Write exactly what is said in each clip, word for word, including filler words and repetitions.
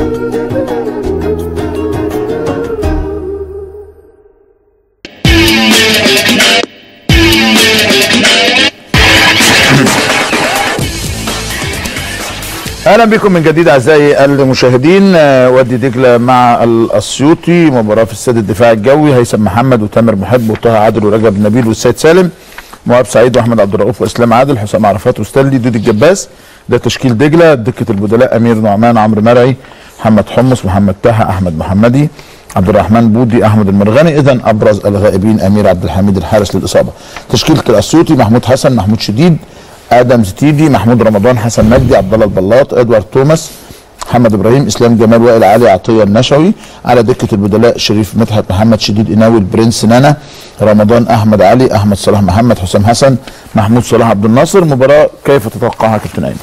اهلا بكم من جديد اعزائي المشاهدين. وادي دجله مع الاسيوطي، مباراه في استاد الدفاع الجوي. هيثم محمد وتامر محب وطه عادل ورجب نبيل والسيد سالم، مهاب سعيد واحمد عبد الرؤوف واسلام عادل، حسام عرفات وستانلي، دودي الجباس. ده تشكيل دجله. دكه البدلاء امير نعمان، عمرو مرعي، محمد حمص، محمد تاهه، احمد محمدي، عبد الرحمن بودي، احمد المرغني. اذا ابرز الغائبين امير عبد الحميد الحارس للاصابه. تشكيله الاسيوطي: محمود حسن، محمود شديد، ادم زتيدي، محمود رمضان، حسن مجدي، عبد الله البلاط، ادوارد توماس، محمد ابراهيم، اسلام جمال، وائل علي، عطيه النشوي. على دكه البدلاء: شريف مدحت، محمد شديد قناوي، البرنس نانا، رمضان احمد علي، احمد صلاح محمد، حسام حسن، محمود صلاح عبد الناصر. مباراه كيف تتوقعها كابتن ايمن؟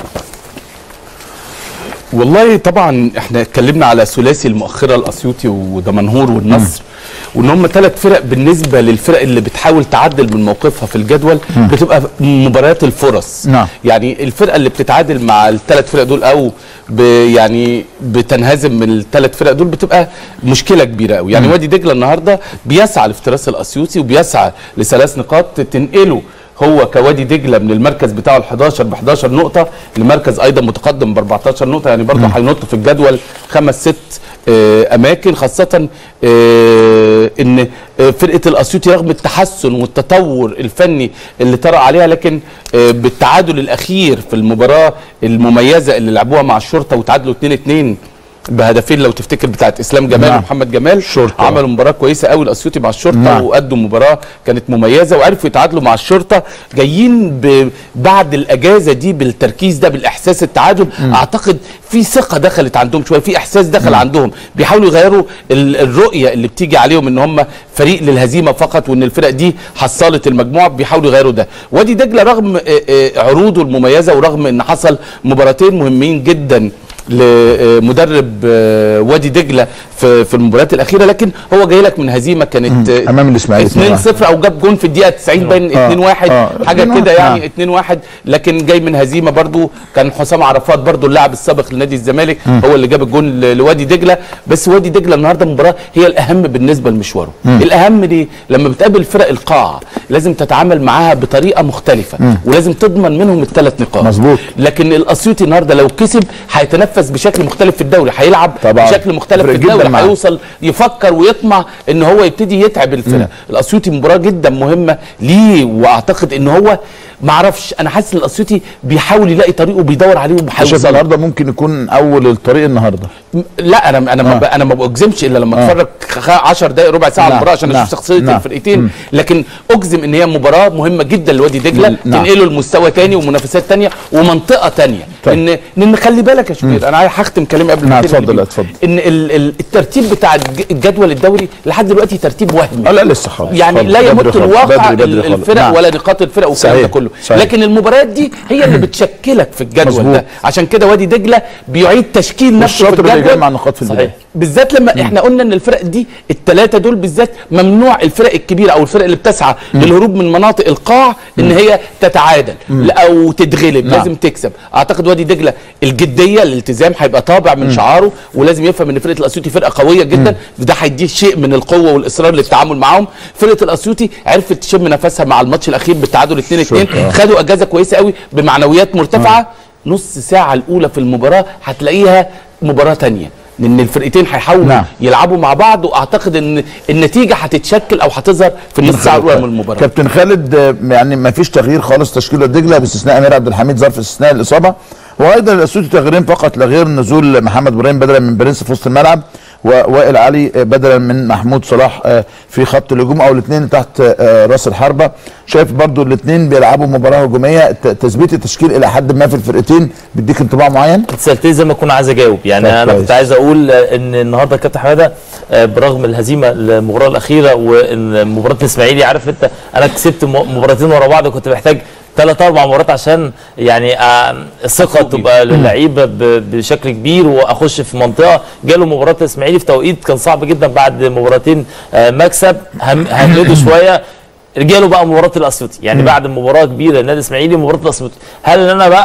والله طبعا احنا اتكلمنا على ثلاثي المؤخره الاسيوطي ودمنهور والنصر، وان هم ثلاث فرق بالنسبه للفرق اللي بتحاول تعدل من موقفها في الجدول م. بتبقى مباريات الفرص. نعم. يعني الفرقه اللي بتتعادل مع الثلاث فرق دول او يعني بتنهزم من الثلاث فرق دول بتبقى مشكله كبيره قوي. يعني م. وادي دجله النهارده بيسعى لافتراس الاسيوطي وبيسعى لثلاث نقاط تنقله هو كوادي دجله من المركز بتاعه ال حداشر ب حداشر نقطه لمركز ايضا متقدم ب اربعتاشر نقطه. يعني برضه هينط في الجدول خمس ست آه اماكن، خاصه آه ان آه فرقه الاسيوطي رغم التحسن والتطور الفني اللي طرأ عليها، لكن آه بالتعادل الاخير في المباراه المميزه اللي لعبوها مع الشرطه وتعادلوا اتنين اتنين بهدفين لو تفتكر بتاعت اسلام جمال نعم. ومحمد جمال، شرطة. عملوا مباراه كويسه قوي الاسيوطي مع الشرطه نعم. وادوا مباراه كانت مميزه وعرفوا يتعادلوا مع الشرطه. جايين بعد الاجازه دي بالتركيز ده بالاحساس التعادل م. اعتقد في ثقه دخلت عندهم شويه، في احساس دخل م. عندهم، بيحاولوا يغيروا الرؤيه اللي بتيجي عليهم ان هم فريق للهزيمه فقط وان الفرق دي حصلت المجموعه، بيحاولوا يغيروا ده. وادي دجله رغم عروضه المميزه ورغم ان حصل مباراتين مهمين جدا لمدرب وادي دجله في في المباريات الاخيره، لكن هو جاي لك من هزيمه كانت امام الاسماعيلي اتنين صفر او جاب جون في الدقيقه تسعين باين اتنين واحد آه. حاجه كده يعني اتنين واحد، لكن جاي من هزيمه برضو. كان حسام عرفات برضو اللاعب السابق لنادي الزمالك هو اللي جاب الجون لوادي دجله. بس وادي دجله النهارده المباراه هي الاهم بالنسبه لمشواره. الاهم ليه؟ لما بتقابل فرق القاع لازم تتعامل معاها بطريقه مختلفه مم. ولازم تضمن منهم الثلاث نقاط مظبوط. لكن الاسيوطي النهارده لو كسب هيتنفس بشكل مختلف في الدوري، هيلعب طبعا بشكل مختلف في الدوري، هيوصل يفكر ويطمع ان هو يبتدي يتعب الفرق. الاسيوطي مباراه جدا مهمه ليه، واعتقد ان هو ما اعرفش، انا حاسس ان الاسيوطي بيحاول يلاقي طريقه وبيدور عليه وبيحاول. النهارده ممكن يكون اول الطريق النهارده. لا انا انا آه. ما انا ما بجزمش الا لما اتفرج آه. عشر دقائق ربع ساعه على المباراه عشان اشوف شخصيه الفرقتين، لكن اجزم ان هي مباراه مهمه جدا لوادي دجله تنقله لمستوى ثاني ومنافسات ثانيه ومنطقه ثانيه. طيب. ان ان خلي بالك يا شبير، انا هختم كلامي قبل ما اتفضل اتفضل. ان الترتيب بتاع الجدول الدوري لحد دلوقتي ترتيب وهمي. اه لا لسه خالص، يعني لا يمت الواقع الفرق نعم. ولا نقاط الفرق والكلام ده كله، لكن المباريات دي هي اللي بتشكلك في الجدول مزبوط. ده عشان كده وادي دجله بيعيد تشكيل نفسه في الجدول. اللي مع النقاط في البدايه بالذات لما مم. احنا قلنا ان الفرق دي الثلاثه دول بالذات ممنوع الفرق الكبيره او الفرق اللي بتسعى مم. للهروب من مناطق القاع ان مم. هي تتعادل مم. او تتغلب، نعم. لازم تكسب. اعتقد وادي دجله الجديه الالتزام هيبقى طابع من مم. شعاره، ولازم يفهم ان فرقه الاسيوطي فرقه قويه جدا، ده هيديه شيء من القوه والاصرار للتعامل معاهم. فرقه الاسيوطي عرفت تشم نفسها مع الماتش الاخير بالتعادل اتنين اتنين، خدوا اجازه كويسه قوي بمعنويات مرتفعه. مم. نص ساعه الاولى في المباراه هتلاقيها مباراه ثانيه، لان الفرقتين هيحاولوا نعم. يلعبوا مع بعض، واعتقد ان النتيجه هتتشكل او هتظهر في النص ساعه الاولى من المباراه. كابتن خالد، يعني ما فيش تغيير خالص تشكيله دجله باستثناء امير عبد الحميد ظرف استثناء الاصابه، وايضا الاسيوطي تغييرين فقط لا غير، نزول محمد ابراهيم بدلا من برنس في وسط الملعب، ووائل علي بدلا من محمود صلاح في خط الهجوم، او الاثنين تحت راس الحربه. شايف برضو الاثنين بيلعبوا مباراه هجوميه، تثبيت التشكيل الى حد ما في الفرقتين بيديك انطباع معين؟ سالتني زي ما اكون عايز اجاوب، يعني انا كنت عايز اقول ان النهارده كابتن حماده برغم الهزيمه المباراه الاخيره وان مباراه الاسماعيلي، عارف انت انا كسبت مباراتين ورا بعض وكنت محتاج ثلاث اربع مرات عشان يعني الثقه تبقى للعيبه بشكل كبير واخش في منطقه. جاله مباراه الاسماعيلي في توقيت كان صعب جدا بعد مباراتين مكسب، هنلده شويه. جاله بقى مباراه الاسيوطي، يعني بعد مباراه كبيره النادي الاسماعيلي مباراه الاسيوطي، هل انا بقى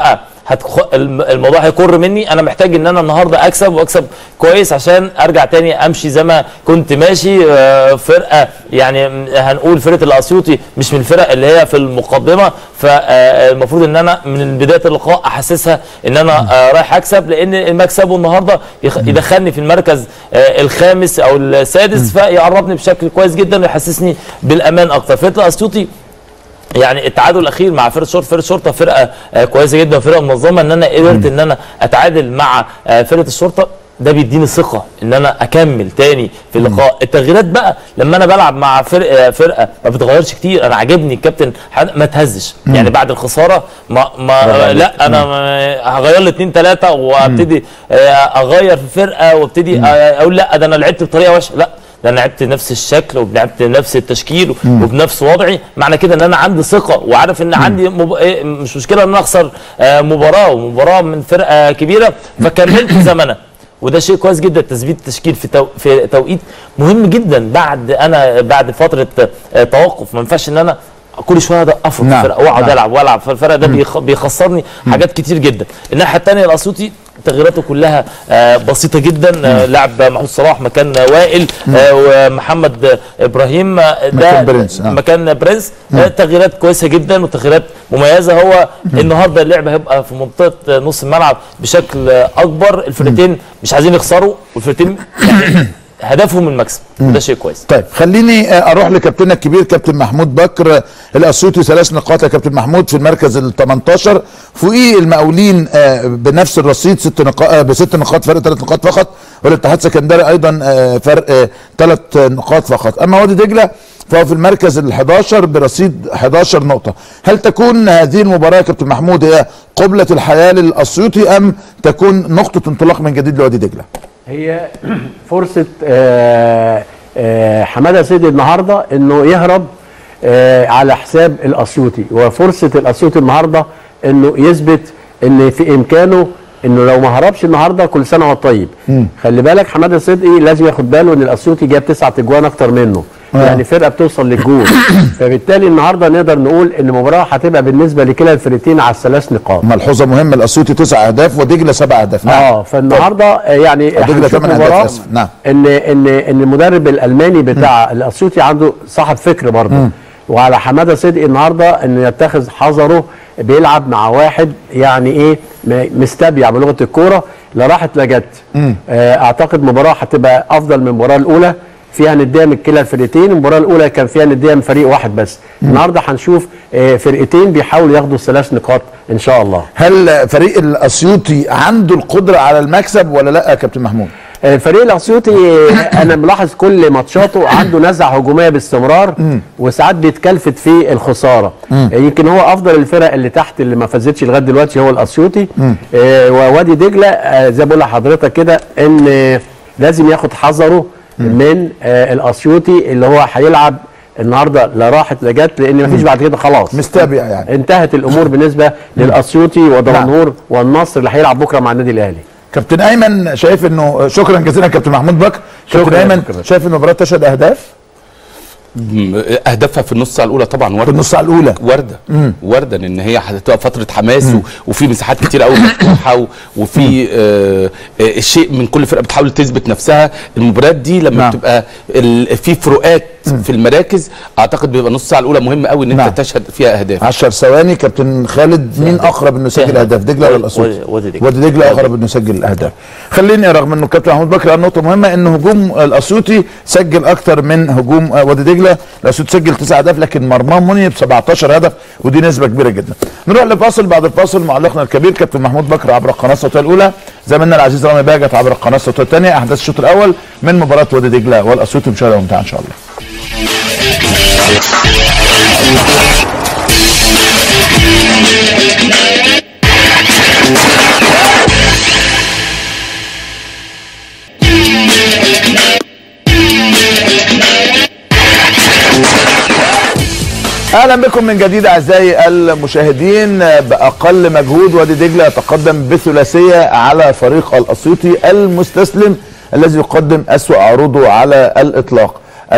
هتخ... الموضوع هيكر مني. انا محتاج ان انا النهارده اكسب واكسب كويس عشان ارجع تاني امشي زي ما كنت ماشي. فرقه يعني هنقول فرقه الاسيوطي مش من الفرق اللي هي في المقدمه، فالمفروض ان انا من بدايه اللقاء احسسها ان انا رايح اكسب، لان المكسب النهارده يدخلني في المركز الخامس او السادس، فيقربني بشكل كويس جدا ويحسسني بالامان اكتر. فرقه الاسيوطي يعني التعادل الاخير مع فرقه شرطه، فرقه شرطه فرقه كويسه جدا وفرقه منظمه، ان انا قدرت ان انا اتعادل مع فرقه الشرطه ده بيديني ثقه ان انا اكمل تاني في اللقاء. التغييرات بقى لما انا بلعب مع فرقه فرقه ما بتغيرش كتير، انا عاجبني الكابتن ما تهزش يعني بعد الخساره ما, ما لا انا هغير لي اتنين تلاته وابتدي اغير في فرقه وابتدي اقول لا ده انا لعبت بطريقه وحشه، لا ده انا لعبت نفس الشكل ولعبت نفس التشكيل وبنفس وضعي. معنى كده ان انا عندي ثقه وعارف ان عندي مب... مش مشكله ان انا اخسر مباراه ومباراه من فرقه كبيره، فكملت زي ما انا. وده شيء كويس جدا، تثبيت التشكيل في تو... في توقيت مهم جدا بعد انا بعد فتره توقف. ما ينفعش ان انا كل شويه ده افرط نعم. الفرقه واقعد نعم. العب والعب، فالفرق ده بيخ... بيخسرني مم. حاجات كتير جدا. الناحيه الثانيه الاسيوطي تغييراته كلها آه بسيطه جدا. آه لعب محمود صلاح مكان وائل، آه ومحمد ابراهيم آه ده مكان برنس, آه. مكان برنس. آه تغييرات كويسه جدا وتغييرات مميزه. هو مم. النهارده اللعب هيبقى في منطقه نص الملعب بشكل آه اكبر. الفرقتين مش عايزين يخسروا والفرقتين يعني هدفهم المكسب، وده شيء كويس. طيب خليني اروح لكابتننا الكبير كابتن محمود بكر. الاسيوطي ثلاث نقاط يا كابتن محمود في المركز ال تمنتاشر، فوقيه المقاولين بنفس الرصيد ست نقاط بست نقاط، فرق ثلاث نقاط فقط، والاتحاد السكندري ايضا فرق ثلاث نقاط فقط. اما وادي دجله فهو في المركز ال حداشر برصيد حداشر نقطه. هل تكون هذه المباراه يا كابتن محمود هي قبله الحياه للاسيوطي ام تكون نقطه انطلاق من جديد لوادي دجله؟ هي فرصة آآ آآ حماده سيدي النهارده انه يهرب على حساب الاسيوطي، وفرصة الاسيوطي النهارده انه يثبت ان في امكانه انه لو ما هربش النهارده كل سنه وهو طيب. خلي بالك حماده صدقي لازم ياخد باله ان الاسيوطي جاب تسعة اجوان اكتر منه، آه. يعني فرقه بتوصل للجول. فبالتالي النهارده نقدر نقول ان المباراه هتبقى بالنسبه لكلا الفرقتين على الثلاث نقاط. ملحوظه مهمه، الاسيوطي تسع اهداف ودجله سبع اهداف. نعم. اه فالنهارده يعني دجله ثمان اهداف اسف. نعم. ان ان ان المدرب الالماني بتاع الاسيوطي عنده صاحب فكر برضه، وعلى حماده صدقي النهارده انه يتخذ حذره، بيلعب مع واحد يعني ايه مستبيع بلغه الكوره، لا راحت لا جت. اعتقد مباراه هتبقى افضل من المباراه الاولى، فيها نديه من كلا الفرقتين. المباراه الاولى كان فيها نديه من فريق واحد بس. مم. النهارده هنشوف فرقتين بيحاولوا ياخدوا الثلاث نقاط ان شاء الله. هل فريق الاسيوطي عنده القدره على المكسب ولا لا يا كابتن محمود؟ فريق الاسيوطي انا ملاحظ كل ماتشاته عنده نزعه هجوميه باستمرار، مم. وساعات بيتكلفت في الخساره. مم. يمكن هو افضل الفرق اللي تحت اللي ما فازتش لغايه دلوقتي هو الاسيوطي. آه ووادي دجله آه زي ما بقول لحضرتك كده ان لازم ياخد حذره من آه الاسيوطي اللي هو هيلعب النهارده لا راحت لا جت، لان مفيش بعد كده خلاص مستبيع يعني انتهت الامور بالنسبه للاسيوطي ودمنهور والنصر اللي هيلعب بكره مع النادي الاهلي. كابتن ايمن شايف انه شكرا جزيلا كابتن محمود بكر. كابتن ايمن شايف ان المباراه تشهد اهداف؟ اهدافها في النص ساعه الاولى طبعا ورده، في النص ساعه الاولى ورده مم. ورده ان هي هتبقى فتره حماس مم. وفي مساحات كتير قوي مفتوحه وفي آه آه شيء من كل فرقه بتحاول تثبت نفسها. المباريات دي لما نعم. بتبقى في فروقات مم. في المراكز، اعتقد بيبقى نص ساعه الاولى مهم قوي ان انت نعم. تشهد فيها اهداف. عشر ثواني كابتن خالد، مين اقرب انه يسجل اهداف، دجله ولا الاسيوطي؟ وادي دجله اقرب انه يسجل الاهداف. خليني رغم انه كابتن محمود بكر قال نقطه مهمه ان هجوم الاسيوطي سجل اكتر من هجوم وادي دجله. الاسيوطي سجل تسع اهداف لكن مرماه مني ب سبعتاشر هدف، ودي نسبه كبيره جدا. نروح لفاصل، بعد الفاصل معلقنا الكبير كابتن محمود بكر عبر القناه الصوتيه الاولى، زميلنا العزيز رامي باجت عبر القناه الصوتيه الثانيه، احداث الشوط الاول من مباراه وادي دجله والاسيوطي. مشاهده ممتعه ان شاء الله. اهلا بكم من جديد اعزائي المشاهدين. باقل مجهود وادي دجله يتقدم بثلاثيه على فريق الاسيوطي المستسلم الذي يقدم اسوأ عروضه على الاطلاق.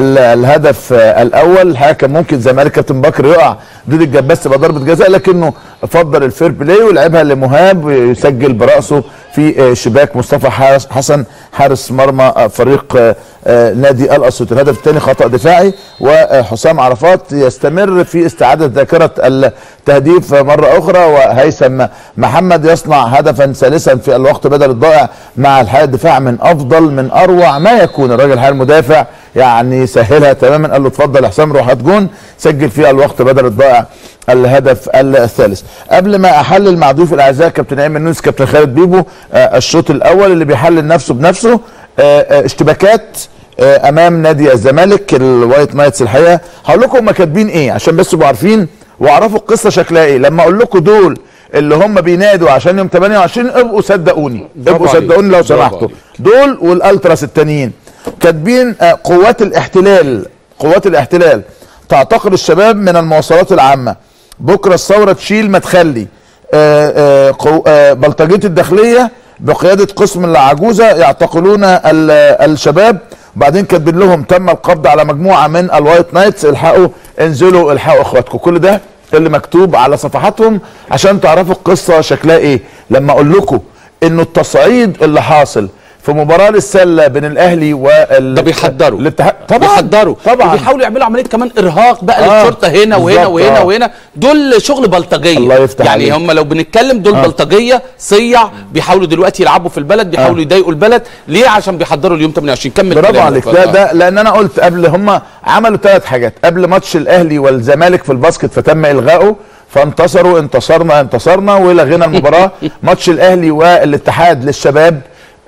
الهدف الاول الحقيقه كان ممكن زي ما قال كابتن بكر يقع ضد الجباس تبقى ضربه جزاء، لكنه فضل الفير بلاي ولعبها لمهاب يسجل براسه في شباك مصطفى حسن حارس مرمى فريق نادي الاسيوطي. الهدف الثاني خطا دفاعي، وحسام عرفات يستمر في استعاده ذاكره التهديف مره اخرى، وهيثم محمد يصنع هدفا ثالثا في الوقت بدل الضائع مع الحقيقه الدفاع من افضل من اروع ما يكون. الراجل الحقيقه المدافع يعني سهلها تماما، قال له اتفضل يا حسام روح هات جون، سجل في الوقت بدل الضائع الهدف الثالث. قبل ما احلل مع ضيوف الاعزاء كابتن ايمن نونس كابتن خالد بيبو آه الشوط الاول اللي بيحلل نفسه بنفسه، آه آه اشتباكات آه امام نادي الزمالك الوايت نايتس. الحقيقه هقول لكم هم كاتبين ايه عشان بس تبقوا عارفين واعرفوا القصه شكلها ايه. لما اقول لكم دول اللي هم بينادوا عشان يوم ثمانية وعشرين ابقوا صدقوني، ابقوا صدقوني لو سمحتوا. دول والالتراس التانيين كاتبين آه قوات الاحتلال، قوات الاحتلال تعتقل الشباب من المواصلات العامه، بكره الثوره تشيل ما تخلي، آآ آآ بلطجيه الداخليه بقياده قسم العجوزه يعتقلون الشباب. وبعدين كاتبين لهم تم القبض على مجموعه من الوايت نايتس، الحقوا انزلوا الحقوا اخواتكم. كل ده اللي مكتوب على صفحاتهم عشان تعرفوا القصه شكلها ايه. لما اقول لكم انه التصعيد اللي حاصل في مباراه للسله بين الاهلي وال ده بيحضروا الاتحاد طبعا بيحضروا طبعا وبيحاولوا يعملوا عمليه كمان ارهاق بقى آه للشرطه هنا وهنا وهنا آه. وهنا. دول شغل بلطجيه، الله يفتح يعني عليك. هم لو بنتكلم دول آه. بلطجيه صيع، بيحاولوا دلوقتي يلعبوا في البلد، بيحاولوا آه. يضايقوا البلد. ليه؟ عشان بيحضروا اليوم ثمانية وعشرين. كمل برافو عليك. ده ده لان انا قلت قبل هم عملوا ثلاث حاجات قبل ماتش الاهلي والزمالك في الباسكت فتم الغائه، فانتصروا انتصرنا انتصرنا ولغينا المباراه. ماتش الاهلي والاتحاد للشباب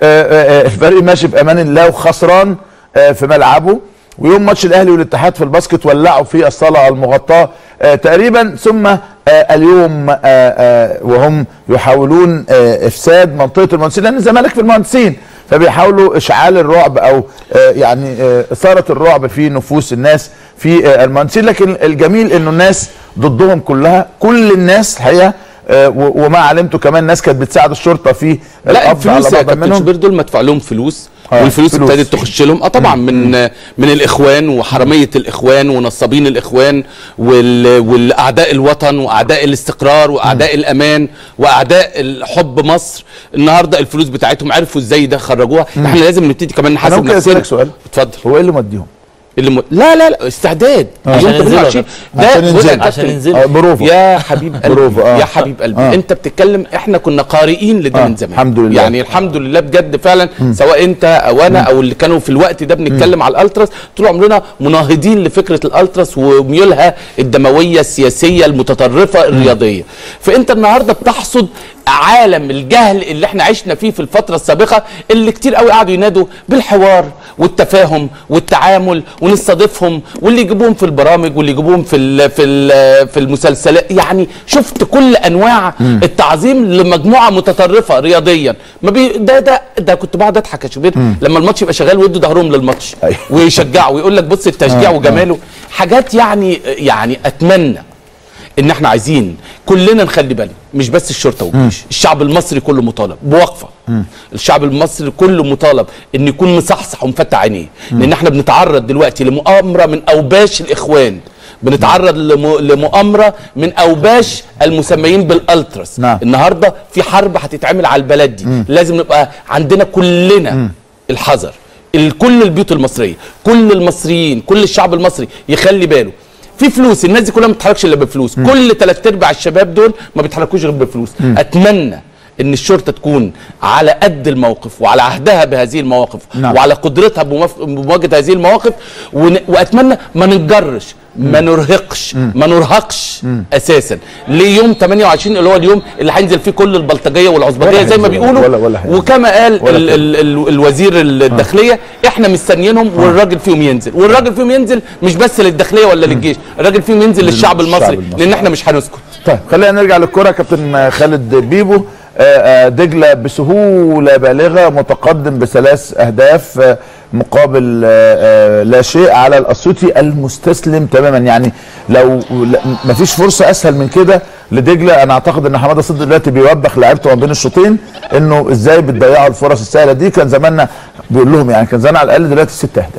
الفريق ماشي في امان الله وخسران في ملعبه، ويوم ماتش الاهلي والاتحاد في الباسكت ولعوا في الصاله المغطاه تقريبا. ثم اليوم وهم يحاولون افساد منطقه المهندسين، لان الزمالك في المهندسين، فبيحاولوا اشعال الرعب او يعني اثاره الرعب في نفوس الناس في المهندسين. لكن الجميل انه الناس ضدهم كلها، كل الناس الحقيقه، آه وما علمته كمان ناس كانت بتساعد الشرطه في لا الفلوس يا كابتن شوبير دول مدفوع لهم فلوس، آه والفلوس ابتدت تخش لهم اه طبعا من من الاخوان وحراميه الاخوان ونصابين الاخوان والاعداء الوطن واعداء الاستقرار واعداء الامان واعداء حب مصر. النهارده الفلوس بتاعتهم عرفوا ازاي ده خرجوها. احنا لازم نبتدي كمان نحاسب نفسنا. انا ممكن اسالك سؤال؟ اتفضل. هو ايه اللي موديهم؟ اللي م... لا لا لا استعداد عشان ينزلوا ده عشان ينزلوا آه بروفة. يا حبيب قلبي بروفة. آه. يا حبيب قلبي آه. انت بتتكلم، احنا كنا قارئين لده آه. من زمان الحمد لله، يعني الحمد لله بجد فعلا. م. سواء انت او انا م. او اللي كانوا في الوقت ده بنتكلم م. على الالتراس، طول عمرنا مناهضين لفكره الالتراس وميولها الدمويه السياسيه المتطرفه الرياضيه. فانت النهارده بتحصد عالم الجهل اللي احنا عشنا فيه في الفتره السابقه، اللي كتير قوي قعدوا ينادوا بالحوار والتفاهم والتعامل ونستضيفهم، واللي يجيبوهم في البرامج واللي يجيبوهم في ال في ال في المسلسلات. يعني شفت كل انواع م. التعظيم لمجموعه متطرفه رياضيا. ما بي ده ده ده كنت بقعد اضحك يا شوبير لما الماتش يبقى شغال ويدوا ظهرهم للماتش ويشجعوا ويقول لك بص التشجيع آه وجماله. حاجات يعني يعني اتمنى ان احنا عايزين كلنا نخلي بالنا، مش بس الشرطه والجيش، الشعب المصري كله مطالب بوقفه. مم. الشعب المصري كله مطالب ان يكون مصحصح ومفتح عينيه، لان احنا بنتعرض دلوقتي لمؤامره من اوباش الاخوان، بنتعرض لم... لمؤامره من اوباش المسميين بالالتراس. نعم. النهارده في حرب هتتعمل على البلد دي. مم. لازم نبقى عندنا كلنا مم. الحذر. كل البيوت المصريه، كل المصريين، كل الشعب المصري يخلي باله. في فلوس، الناس دي كلها ما بتتحركش الا بفلوس. م. كل ثلاث ارباع الشباب دول ما بيتحركوش غير بفلوس. م. اتمنى ان الشرطه تكون على قد الموقف وعلى عهدها بهذه المواقف. نعم. وعلى قدرتها بمواجهه هذه المواقف، ون... واتمنى ما نتجرش، ما نرهقش، م. ما نرهقش م. اساسا ليوم ثمانية وعشرين اللي هو اليوم اللي هينزل فيه كل البلطجيه والعصبجيه زي ما بيقولوا. ولا ولا وكما قال ال ال ال الوزير الداخليه آه. احنا مستنيينهم آه. والراجل فيهم ينزل، والراجل فيهم ينزل مش بس للداخليه ولا م. للجيش، الراجل فيهم ينزل للشعب المصري، لان احنا مش هنسكت. طيب خلينا نرجع للكره. كابتن خالد بيبو، دجله بسهوله بالغه متقدم بثلاث اهداف مقابل لا شيء على الاسيوطي المستسلم تماما. يعني لو ما فيش فرصه اسهل من كده لدجله، انا اعتقد ان حماده صدقي دلوقتي بيوبخ لعيبته ما بين الشوطين انه ازاي بتضيعوا الفرص السهله دي. كان زماننا بيقول لهم يعني كان زمان على الاقل دلوقتي ست اهداف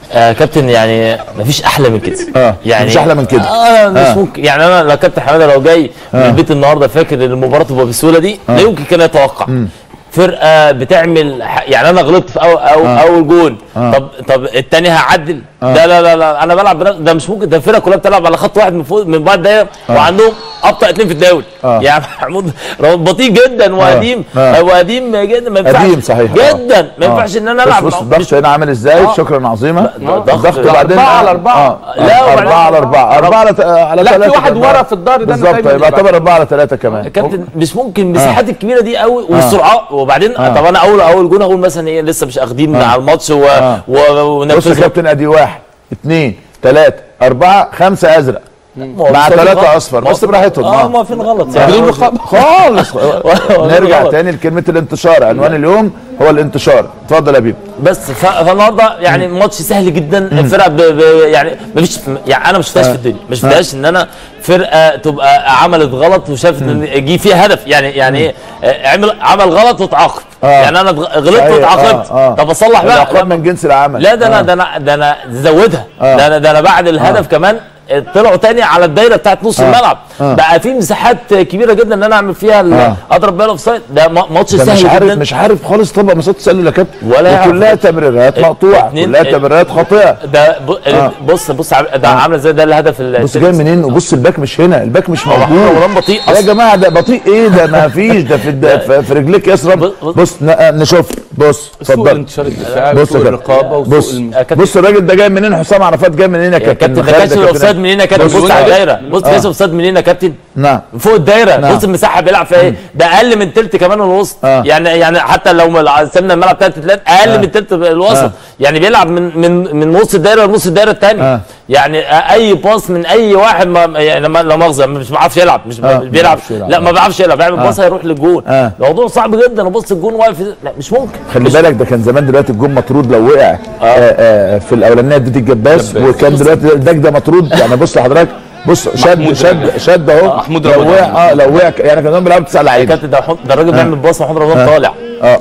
آه كابتن يعني مفيش احلى من كده. اه يعني مفيش احلى من كده. اه مش آه. ممكن يعني. انا لو كابتن حماده لو جاي من آه. البيت النهارده فاكر ان المباراه تبقى بالسهوله دي، آه. لا يمكن كان يتوقع. مم. فرقه بتعمل يعني انا غلطت في أو أو آه. اول جون. آه. طب طب الثاني هعدل. آه. لا لا لا لا انا بلعب ده مش ممكن. ده الفرقه كلها بتلعب على خط واحد من فوق من بعد دقايق. آه. وعندهم ابطا اثنين في الدوري. آه. يعني محمود بطيء جدا وقديم. آه. وقديم جدا ما ينفعش. قديم صحيح جدا آه. ما ينفعش ان انا العب. بص الضغط هنا عامل ازاي. آه. شكرا عظيمه. الضغط بعدين أربعة على أربعة. لا أربعة على أربعة أربعة على ثلاثة. لا في واحد ورا في الدار ده بالظبط يبقى يعتبر أربعة على ثلاثة كمان. كابتن مش ممكن المساحات الكبيره دي قوي والسرعات. وبعدين طب انا اول اول جون اقول مثلا ايه لسه مش اخدين على الماتش ونفذوا. بص يا كابتن ادي واحد اثنين ثلاثة أربعة خمسة أزرق مع ثلاثة أصفر. بص براحتهم. اه ما فين غلط يعني بدون رقابة خالص. نرجع تاني لكلمة الانتشار. عنوان اليوم هو الانتشار. اتفضل يا بيبي. بس فالنهارده يعني ماتش سهل جدا. الفرق ب ب يعني ما فيش يعني انا ما شفتهاش في الدنيا. ما شفتهاش ان انا فرقه تبقى عملت غلط وشافت ان جه فيها هدف. يعني يعني ايه عمل عمل غلط وتعاقب. آه. يعني انا غلطت واتعاقبت. آه. آه. طب اصلح بقى. العقاب من جنس العمل. لا ده انا ده انا ده انا زودها. آه. ده انا ده انا بعد الهدف آه. كمان طلعوا تاني على الدايره بتاعت نص آه. الملعب. آه. بقى في مساحات كبيره جدا ان انا اعمل فيها آه. اضرب بيها الاوف سايد. ده ماتش سهل مش عارف جدا. مش عارف خالص طبق مسات تساله يا كابتن. ولا كلها تمريرات مقطوعه. كلها تمريرات خاطئه. ده آه. بص بص ده عامله ازاي. ده الهدف. بص جاي منين. وبص الباك مش هنا. الباك مش موجود. ورام بطيء يا جماعه. ده بطيء ايه ده. ما فيش ده في في رجليك يسرب. بص نشوف. بص اتفضل. بص الرقابه بص بص الراجل ده جاي منين. حسام عرفات جاي منين يا كابتن. ده كاش الاوف سايد منين يا كابتن. بص على الدايره. بص كاش الاوف سايد منين يا كابتن. نعم فوق الدايره. بص المساحه بيلعب فيها ايه. ده اقل من ثلث كمان الوسط. يعني يعني حتى لو سيبنا الملعب ثلاث ثلاث اقل من ثلث الوسط. يعني بيلعب من من من نص الدايره لنص الدايره الثانيه. يعني اي باص من اي واحد ما يعني لا مؤاخذه مش بيعرفش يلعب. مش بيلعب. لا ما بيعرفش يلعب. بيعمل باص هيروح للجون. الموضوع صعب جدا. وبص الجون واقف. لا مش ممكن. خلي بالك ده كان زمان. دلوقتي الجون مطرود لو وقع. آه. آه في الاولانيه دي الجباس. وكان دلوقتي الباك ده مطرود. يعني بص لحضرتك. بص شد شد شد اهو. محمود لو وقع اه لو وقع يعني كانوا بيلعبوا تسع لعيبه. كابتن ده ده الراجل بيعمل باص محمود رمضان طالع. اه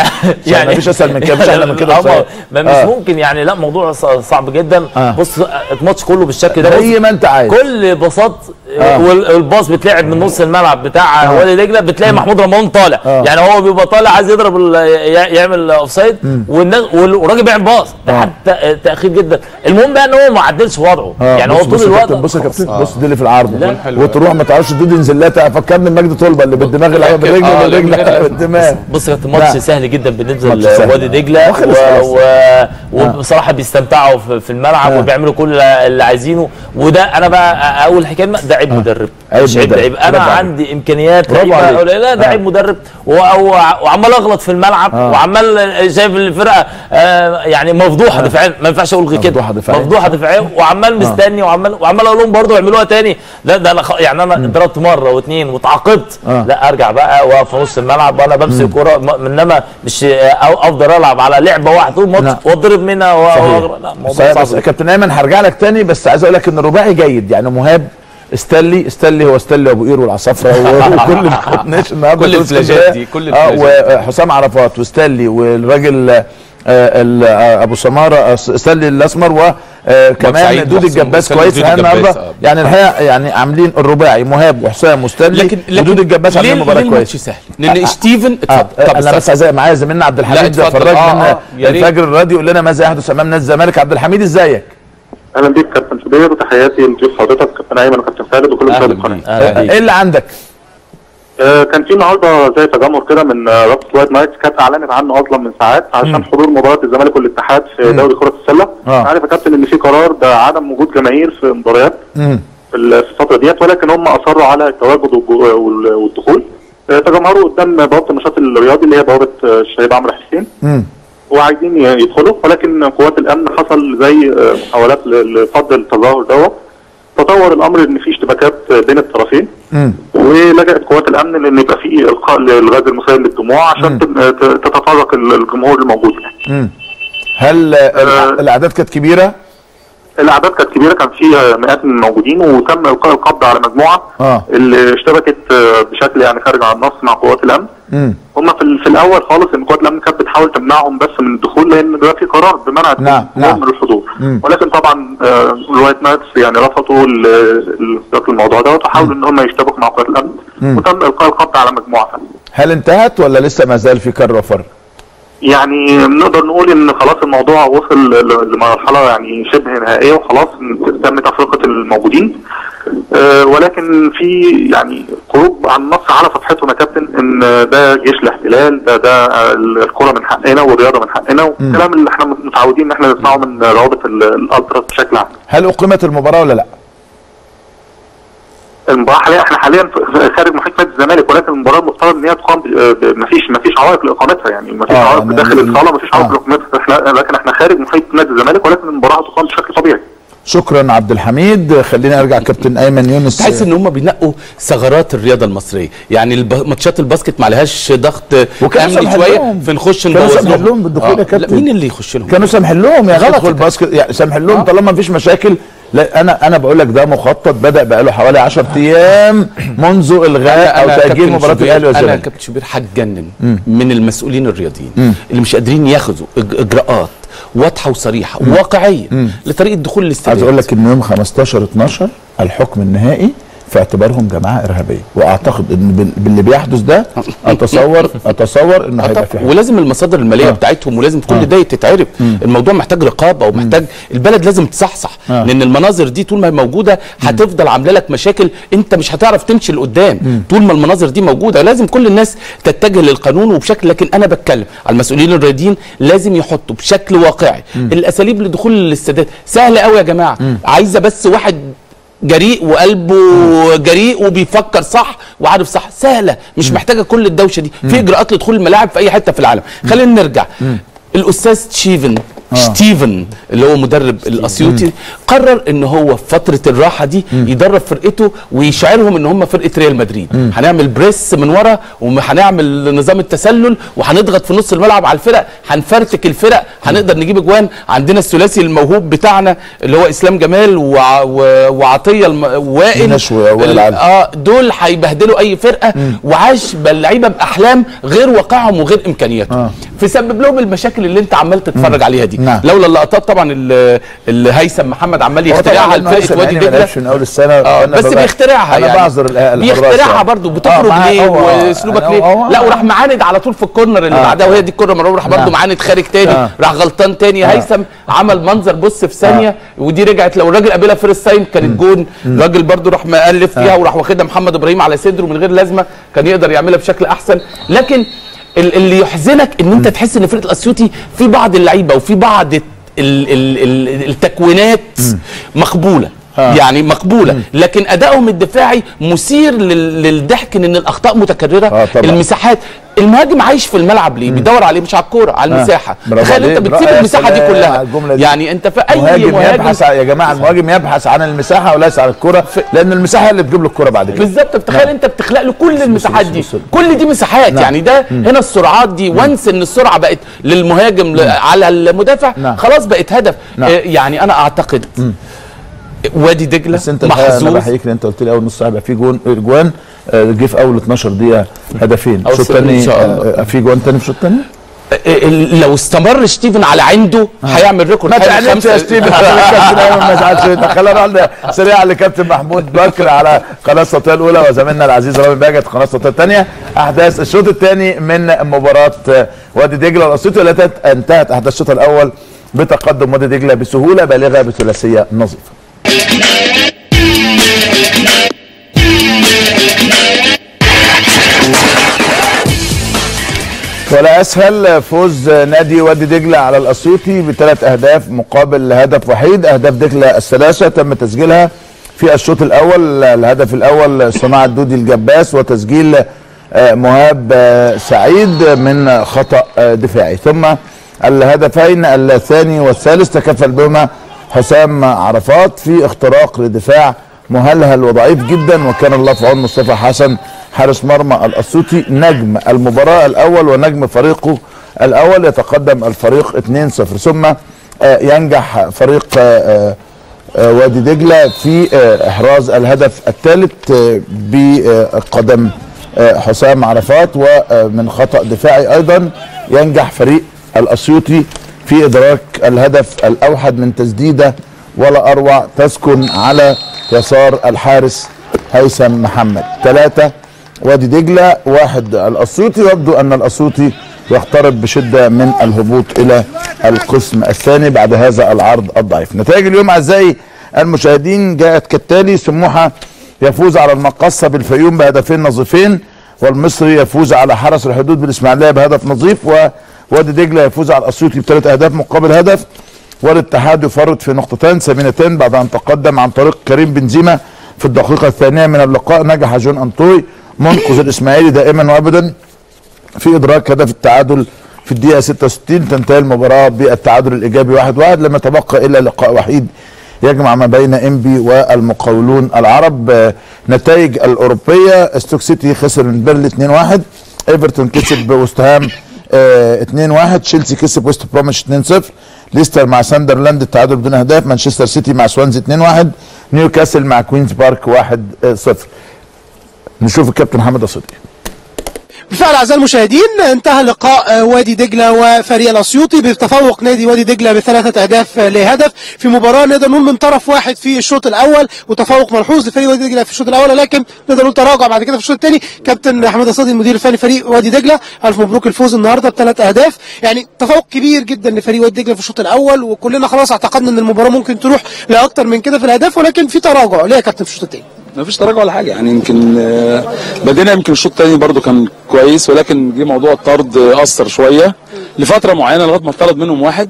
يعني مفيش اسهل من كده. مش احلى من كده. مش آه. ممكن يعني. لا موضوع صعب جدا. آه. بص الماتش كله بالشكل ده. زي ما انت عايز. كل باصات آه. والباص بيتلعب من نص الملعب بتاع آه. وادي دجله. بتلاقي محمود رمضان طالع. آه. يعني هو بيبقى طالع عايز يضرب يعمل اوف سايد والراجل بيعمل باص. ده حتى تاخير جدا. المهم بقى ان هو ما عدلش وضعه. آه. يعني هو طول الوقت. بص يا كابتن. بص دي اللي في العرض. وتروح ما تعرفش تدي نزلاتها. فكرني بمجدي طلبه اللي بالدماغ اللي بالرجل بالرجل بالدماغ. بص يا كابتن ماتش سهل جدا بالنسبه لوادي دجله. وبصراحه بيستمتعوا في الملعب. آه. وبيعملوا كل اللي عايزينه. وده انا بقى اقول الحكايه ده عيب مدرب. مش عيب لعيب. انا عندي امكانيات قليله. ده عيب مدرب. وعمال اغلط في الملعب. آه. وعمال شايف الفرقه آه يعني مفضوحه دفاعيا. ما ينفعش اقول غير كده. مفضوحه دفاعيا. وعمال مستني. وعمال وعمال اقول لهم برضه يعملوها تاني. لا ده انا يعني انا ضربت مره واثنين واتعاقبت. آه. لا ارجع بقى واقف في نص الملعب وانا بمسك الكوره. انما مش افضل العب على لعبه واحده طول الماتش واضرب منها واغرق. لا الموضوع صعب. بس كابتن ايمن هرجع لك تاني. بس عايز اقول لك ان الرباعي جيد. يعني مهاب استلي استلي هو استلي ابو قير والعصافره وكل الناس النهارده كل الفلاجات دي كل الفلاجات. اه وحسام عرفات واستلي والراجل ابو سماره استلي الاسمر وكمان دودي الجباس كويس النهارده. يعني الحقيقه يعني عاملين الرباعي مهاب وحسام واستلي ودودي الجباس عاملين مباراه كويسه. سهل لان ستيفن اتفضل. انا بس عايز معايا زميلنا عبد الحميد فرج من الفجر الراديو يقول لنا ماذا يحدث امام نادي الزمالك. عبد الحميد ازيك؟ اهلا بيك كابتن شوبير. وتحياتي لضيوف حضرتك كابتن ايمن وكابتن خالد وكل مشاهدي القناه. ايه اللي عندك؟ آه كان في النهارده زي تجمهر كده من آه رابطه وايت نايتس. كانت اعلنت عنه اصلا من ساعات عشان حضور مباراه الزمالك والاتحاد في دوري كره السله. آه. عارف يا كابتن ان في قرار ده عدم وجود جماهير في المباريات في الفتره ديت. ولكن هم اصروا على التواجد والدخول. آه تجمهروا قدام بوابه النشاط الرياضي اللي هي بوابه الشهيد عمرو حسين. وعايزين يدخلوا. ولكن قوات الامن حصل زي محاولات لفض التظاهر دوت. تطور الامر ان في اشتباكات بين الطرفين. ولجأت قوات الامن لان يبقى في القاء للغاز المسيل للدموع عشان تتفرق الجمهور الموجود. هل آه الاعداد كانت كبيره؟ الاعداد كانت كبيره. كان في مئات من الموجودين. وتم القاء القبض على مجموعه آه. اللي اشتبكت بشكل يعني خارج عن النص مع قوات الامن. هم في, في الاول خالص ان قوات الامن كانت بتحاول تمنعهم بس من الدخول لان ده في قرار بمنع نعم. نعم. من الحضور. ولكن طبعا الوايت نايتس يعني رفضوا الموضوع دوت وحاولوا ان هم يشتبكوا مع قوات الامن وتم القاء القبض على مجموعه ثانيه. هل انتهت ولا لسه ما زال في كر وفر؟ يعني نقدر نقول ان خلاص الموضوع وصل لمرحله يعني شبه نهائيه وخلاص تم تفرقه الموجودين. أه ولكن في يعني خروج عن النص على صفحتهم يا كابتن ان ده جيش الاحتلال، ده ده الكره من حقنا والرياضه من حقنا والكلام اللي احنا متعودين ان احنا نسمعه من روابط الالتراس بشكل عام. هل اقيمت المباراه ولا لا؟ المباراه حاليا احنا حاليا خارج محيط نادي الزمالك، ولكن المباراه المفترض ان هي تقام مفيش مفيش عوائق لاقامتها، يعني مفيش آه عوائق داخل الصاله، مفيش عوائق لاقامتها، احنا لكن احنا خارج محيط نادي الزمالك ولكن المباراه تقام بشكل طبيعي. شكرا عبد الحميد. خلينا ارجع كابتن ايمن يونس. تحس ان هم بينقوا ثغرات الرياضه المصريه، يعني الب... ماتشات الباسكت ما لهاش ضغط امني شويه فنخش نبوظ لهم. كانوا لهم بالدخول يا كابتن. مين اللي يخش لهم؟ كانوا سامح لهم يا غلط الباسكت، يعني سامح لهم آه. طالما مفيش مشاكل. لا انا انا بقول لك ده مخطط بدا بقاله حوالي عشرة ايام منذ الغاء او تاجيل مباراه الاهلي والزمالك. انا كابتن شوبير هتجنن من المسؤولين الرياضيين مم. اللي مش قادرين ياخذوا اجراءات واضحه وصريحه وواقعيه لطريقه دخول الاستاد. عايز اقول لك ان يوم خمستاشر اتناشر الحكم النهائي في اعتبارهم جماعه ارهابيه، واعتقد ان باللي بيحدث ده اتصور اتصور انه هيبقى في حكم. ولازم المصادر الماليه آه. بتاعتهم ولازم كل آه. ده تتعرف. الموضوع محتاج رقابه ومحتاج مم. البلد لازم تصحصح آه. لان المناظر دي طول ما هي موجوده هتفضل عامله لك مشاكل، انت مش هتعرف تمشي لقدام مم. طول ما المناظر دي موجوده. لازم كل الناس تتجه للقانون وبشكل، لكن انا بتكلم على المسؤولين الرياضيين لازم يحطوا بشكل واقعي مم. الاساليب لدخول الاستادات. سهله قوي يا جماعه، مم. عايزه بس واحد جريء وقلبه جريء وبيفكر صح وعارف صح، سهله مش محتاجه كل الدوشه دي. في اجراءات لدخول الملاعب في اي حته في العالم. خلينا نرجع. الاستاذ ستيفن آه. ستيفن اللي هو مدرب الاسيوطي قرر ان هو في فتره الراحه دي مم. يدرب فرقته ويشعرهم ان هم فرقه ريال مدريد. مم. هنعمل بريس من ورا وهنعمل نظام التسلل وهنضغط في نص الملعب على الفرق، هنفرتك الفرق، هنقدر نجيب اجوان. عندنا الثلاثي الموهوب بتاعنا اللي هو اسلام جمال وع... وعطيه الم... وائل اه دول هيبهدلوا اي فرقه. مم. وعاش اللعيبه باحلام غير واقعهم وغير امكانياتهم آه. فسبب لهم المشاكل اللي انت عمال تتفرج عليها دي. نعم. لولا اللقطات طبعا اللي هيثم محمد عمال يخترعها لفرقه وادي دجله من اول السنه آه بس بيخترعها، انا يعني بعذر بيخترعها برضه. بتخرج آه ليه واسلوبك ليه؟ أوه. لا وراح معاند على طول في الكورنر اللي آه. بعدها وهي دي الكوره مره راح برضه معاند خارج تاني آه. راح غلطان تاني. آه. هيثم عمل منظر بص في ثانيه آه. ودي رجعت لو الراجل قابلها فيرست تايم كانت جون. الراجل برضه راح مألف فيها آه. وراح واخدها محمد ابراهيم على صدره من غير لازمه، كان يقدر يعملها بشكل احسن. لكن اللي يحزنك ان انت تحس ان فرقه الاسيوطي في بعض اللعيبه وفي بعض ال ال ال التكوينات مقبوله آه. يعني مقبوله مم. لكن ادائهم الدفاعي مثير للضحك ان الاخطاء متكرره. آه المساحات، المهاجم عايش في الملعب ليه؟ بيدور عليه مش على الكوره، على المساحه. آه. تخيل انت بتسيب المساحه دي كلها دي. يعني انت في اي مهاجم, مهاجم يبحث يا جماعه، المهاجم يبحث عن المساحه وليس عن الكوره، لان المساحه اللي بتجيب له الكوره بعد كده. بالظبط. تخيل انت بتخلق له كل المساحات دي، كل دي مساحات. نعم. يعني ده مم. هنا السرعات دي وانس ان السرعه بقت للمهاجم مم. على المدافع. نعم. خلاص بقت هدف. نعم. آه يعني انا اعتقد مم. وادي دجله بس انت محظوظ. انا بحييك ان انت قلت لي اول نص ساعه يبقى في جون جوان جه في اول اتناشر دقيقه هدفين. الشوط الثاني في جوان ثاني في الشوط الثاني. لو استمر ستيفن على عنده هيعمل ريكورد. ما تعنيش يا ستيفن ما تزعلش. خلينا نروح سريعا لكابتن محمود بكر على قناه الصوتيه الاولى وزميلنا العزيز رامي باجت قناه الصوتيه الثانيه. احداث الشوط الثاني من مباراه وادي دجله والاسيوطي والتي انتهت احداث الشوط الاول بتقدم وادي دجله بسهوله بالغه بثلاثيه نظيفه. ولا اسهل فوز نادي وادي دجله على الاسيوطي بثلاث اهداف مقابل هدف وحيد. اهداف دجله الثلاثه تم تسجيلها في الشوط الاول. الهدف الاول صناعه دودي الجباس وتسجيل مهاب سعيد من خطا دفاعي، ثم الهدفين الثاني والثالث تكفل بهما حسام عرفات في اختراق لدفاع مهلهل وضعيف جدا، وكان الله في عون مصطفى حسن حارس مرمى الاسيوطي نجم المباراه الاول ونجم فريقه الاول. يتقدم الفريق اتنين صفر، ثم ينجح فريق وادي دجله في احراز الهدف الثالث بقدم حسام عرفات، ومن خطا دفاعي ايضا ينجح فريق الاسيوطي في ادراك الهدف الاوحد من تسديده ولا اروع تسكن على يسار الحارس هيثم محمد. ثلاثة وادي دجله واحد الاسيوطي. يبدو ان الاسيوطي يقترب بشده من الهبوط الى القسم الثاني بعد هذا العرض الضعيف. نتائج اليوم اعزائي المشاهدين جاءت كالتالي: سموحه يفوز على المقصه بالفيوم بهدفين نظيفين، والمصري يفوز على حرس الحدود بالاسماعيليه بهدف نظيف، ووادي دجله يفوز على الاسيوطي بثلاث اهداف مقابل هدف، والاتحاد يفرط في نقطتين ثمينتين بعد ان تقدم عن طريق كريم بنزيما في الدقيقه الثانيه من اللقاء. نجح جون انطوي منقذ الاسماعيلي دائما وابدا في ادراك هدف التعادل في الدقيقه ستة وستين. تنتهي المباراه بالتعادل الايجابي واحد واحد. لم يتبقى الا لقاء وحيد يجمع ما بين انبي والمقاولون العرب. نتائج الاوروبيه: ستوك سيتي خسر من بيرلي اثنين واحد، ايفرتون كسب وست هام اثنين واحد، تشيلسي كسب ويست بروميتش اثنين صفر، ليستر مع ساندرلاند التعادل بدون اهداف، مانشستر سيتي مع سوانزي اثنين واحد، نيوكاسل مع كوينز بارك واحد صفر. نشوف الكابتن حماده صدقي. بالفعل اعزائي المشاهدين انتهى لقاء وادي دجله وفريق الاسيوطي بتفوق نادي وادي دجله بثلاثه اهداف لهدف في مباراه نقدر نقول من طرف واحد في الشوط الاول، وتفوق ملحوظ لفريق وادي دجله في الشوط الاول، لكن نقدر نقول تراجع بعد كده في الشوط الثاني. كابتن حماده صدقي المدير الفني فريق وادي دجله، الف مبروك الفوز النهارده بثلاث اهداف، يعني تفوق كبير جدا لفريق وادي دجله في الشوط الاول، وكلنا خلاص اعتقدنا ان المباراه ممكن تروح لاكثر من كده في الاهداف، ولكن في تراجع. ليه يا كابتن في الشوط الثاني؟ ما فيش تراجع ولا حاجه، يعني يمكن بدينا يمكن الشوط الثاني برده كان كويس، ولكن جه موضوع الطرد اثر شويه لفتره معينه لغايه ما اتطرد منهم واحد.